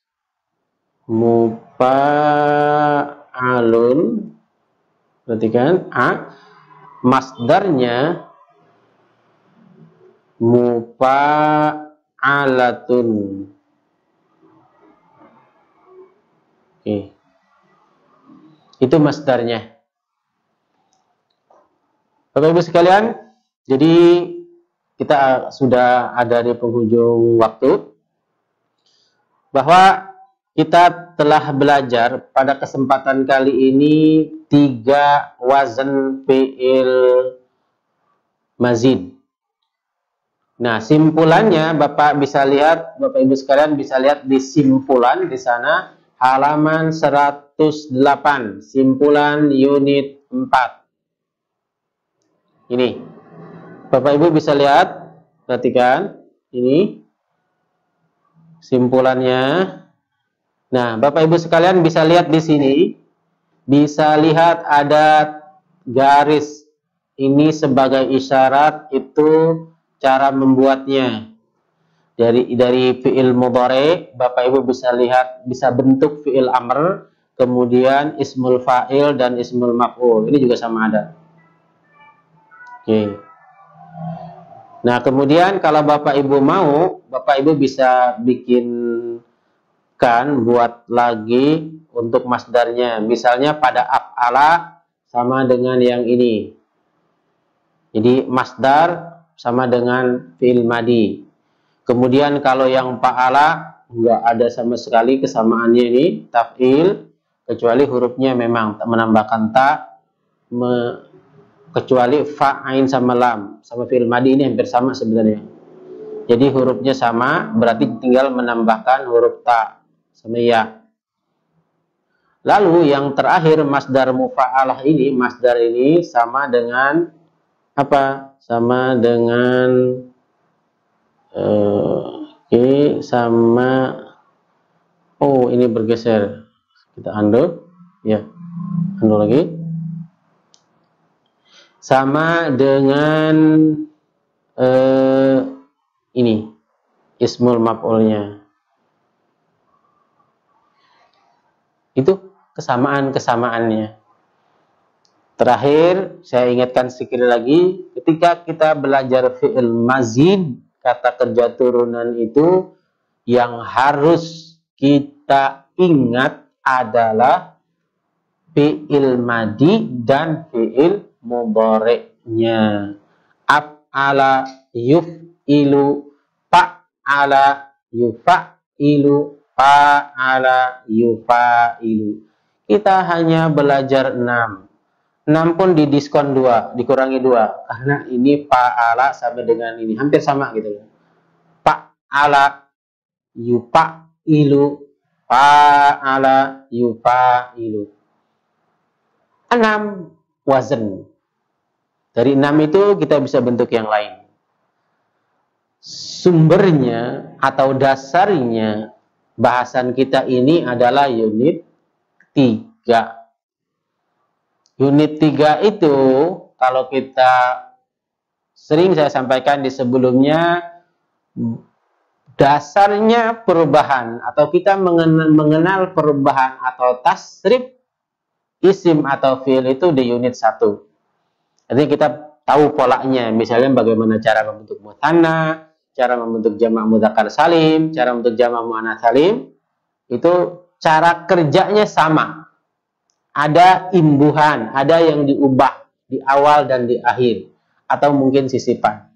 Mufa'alun. Perhatikan a. Masdarnya mufa'alatun. Oke. Itu masdarnya. Bapak Ibu sekalian, jadi kita sudah ada di penghujung waktu, bahwa kita telah belajar pada kesempatan kali ini 3 wazan fi'il mazid. Nah, simpulannya Bapak bisa lihat, Bapak Ibu sekalian bisa lihat di simpulan di sana halaman 108, simpulan unit 4. Ini. Bapak Ibu bisa lihat, perhatikan ini simpulannya. Nah, Bapak Ibu sekalian bisa lihat di sini, bisa lihat ada garis. Ini sebagai isyarat, itu cara membuatnya. Dari fi'il mudhari, Bapak Ibu bisa lihat, bisa bentuk fi'il amr, kemudian ismul fa'il dan ismul maf'ul. Ini juga sama ada. Oke. Nah, kemudian kalau Bapak Ibu mau, Bapak Ibu bisa bikinkan, buat lagi untuk masdarnya. Misalnya pada af'ala sama dengan yang ini. Jadi masdar sama dengan fi'il madi. Kemudian kalau yang fa'ala nggak ada sama sekali kesamaannya ini, taf'il, kecuali hurufnya memang menambahkan ta, kecuali fa, ain sama lam. Sama fi'il madi ini hampir sama sebenarnya. Jadi hurufnya sama, berarti tinggal menambahkan huruf ta sama ya. Lalu yang terakhir masdar mufa'alah ini, masdar ini sama dengan apa? Sama dengan sama, oh ini bergeser, kita undo ya, undo lagi, sama dengan ini ismul maf'ulnya. Itu kesamaan-kesamaannya. Terakhir saya ingatkan sekali lagi, ketika kita belajar fi'il mazid, kata kerja turunan itu, yang harus kita ingat adalah fi'il madi dan fi'il mudhari'nya. Af'ala yuf'ilu, fa'ala yuf'ilu, fa'ala yufa'ilu. Kita hanya belajar 6. 6 pun didiskon 2, dikurangi 2, karena ini fa'ala sama dengan ini hampir sama gitu ya. Fa'ala yufa'ilu, fa'ala yufa'ilu. 6 wazan. Dari 6 itu kita bisa bentuk yang lain. Sumbernya atau dasarnya bahasan kita ini adalah unit 3. Unit 3 itu, kalau kita sering saya sampaikan di sebelumnya, dasarnya perubahan atau kita mengenal perubahan atau tasrif isim atau fi'il itu di unit 1. Jadi kita tahu polanya, misalnya bagaimana cara membentuk mutsanna, cara membentuk jamak mudzakkar salim, cara membentuk jamak muannats salim, itu cara kerjanya sama. Ada imbuhan, ada yang diubah di awal dan di akhir, atau mungkin sisipan.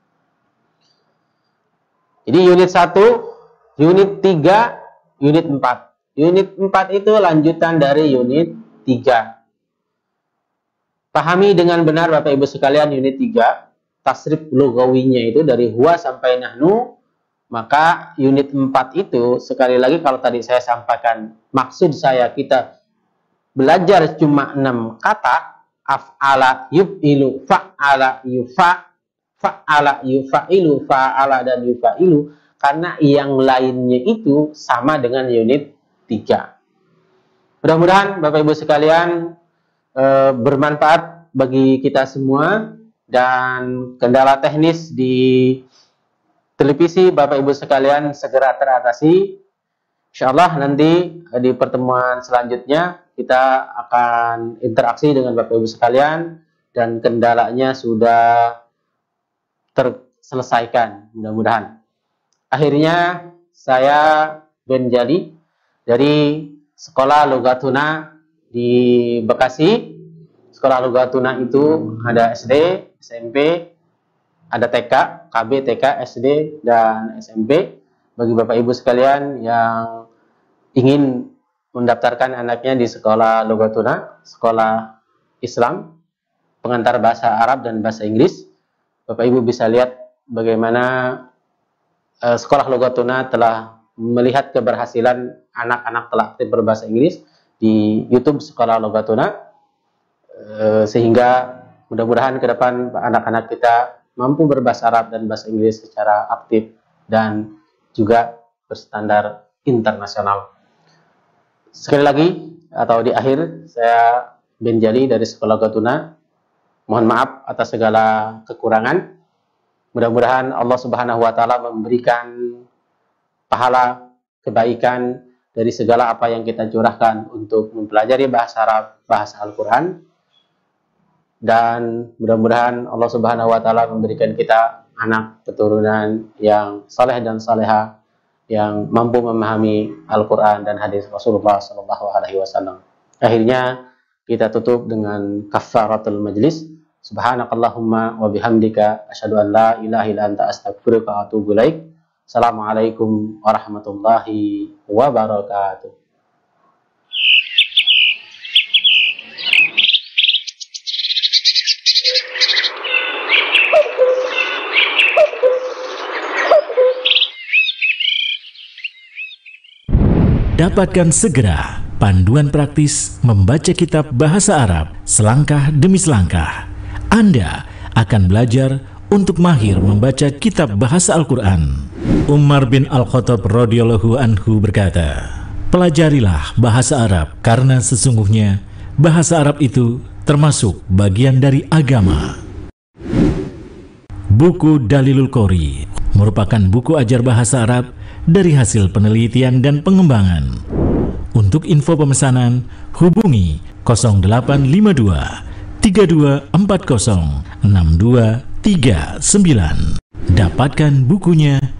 Jadi unit 1, unit 3, unit 4. Unit 4 itu lanjutan dari unit 3. Pahami dengan benar Bapak Ibu sekalian unit 3, tasrif lugawinya itu dari huwa sampai nahnu. Maka unit 4 itu, sekali lagi kalau tadi saya sampaikan, maksud saya kita belajar cuma 6 kata, af'ala yuf'ilu, fa'ala fa'ala yufa'ilu, fa'ala dan yufa'ilu, karena yang lainnya itu sama dengan unit 3. Mudah-mudahan Bapak Ibu sekalian bermanfaat bagi kita semua, dan kendala teknis di televisi Bapak Ibu sekalian segera teratasi. Insyaallah nanti di pertemuan selanjutnya kita akan interaksi dengan Bapak Ibu sekalian dan kendalanya sudah terselesaikan mudah-mudahan. Akhirnya saya Ben Jali dari Sekolah Lughatuna di Bekasi. Sekolah Lughatuna itu ada SD, SMP, ada TK, KB, TK, SD, dan SMP. Bagi Bapak Ibu sekalian yang ingin mendaftarkan anaknya di Sekolah Lughatuna, sekolah Islam, pengantar bahasa Arab dan bahasa Inggris, Bapak Ibu bisa lihat bagaimana Sekolah Lughatuna telah melihat keberhasilan anak-anak telah aktif berbahasa Inggris di YouTube Sekolah Lughatuna, sehingga mudah-mudahan ke depan anak-anak kita mampu berbahasa Arab dan bahasa Inggris secara aktif dan juga berstandar internasional. Sekali lagi, atau di akhir, saya Ben Jali dari Sekolah Lughatuna. Mohon maaf atas segala kekurangan. Mudah-mudahan Allah Subhanahu wa taala memberikan pahala kebaikan dari segala apa yang kita curahkan untuk mempelajari bahasa Arab, bahasa Al-Qur'an. Dan mudah-mudahan Allah Subhanahu wa taala memberikan kita anak keturunan yang saleh dan saleha, yang mampu memahami Al-Qur'an dan hadis Rasulullah sallallahu alaihi wasallam. Akhirnya kita tutup dengan kafaratul majlis. Subhanakallahumma wa bihamdika asyhadu an la ilaha illa anta astaghfiruka wa atubu ilaik. Assalamualaikum warahmatullahi wabarakatuh. Dapatkan segera panduan praktis membaca kitab bahasa Arab selangkah demi selangkah. Anda akan belajar untuk mahir membaca kitab bahasa Al-Quran. Umar bin Al-Khattab radhiyallahu anhu berkata, pelajarilah bahasa Arab karena sesungguhnya bahasa Arab itu termasuk bagian dari agama. Buku Dalilul Qori merupakan buku ajar bahasa Arab dari hasil penelitian dan pengembangan. Untuk info pemesanan, hubungi 0852 3240 6239. Dapatkan bukunya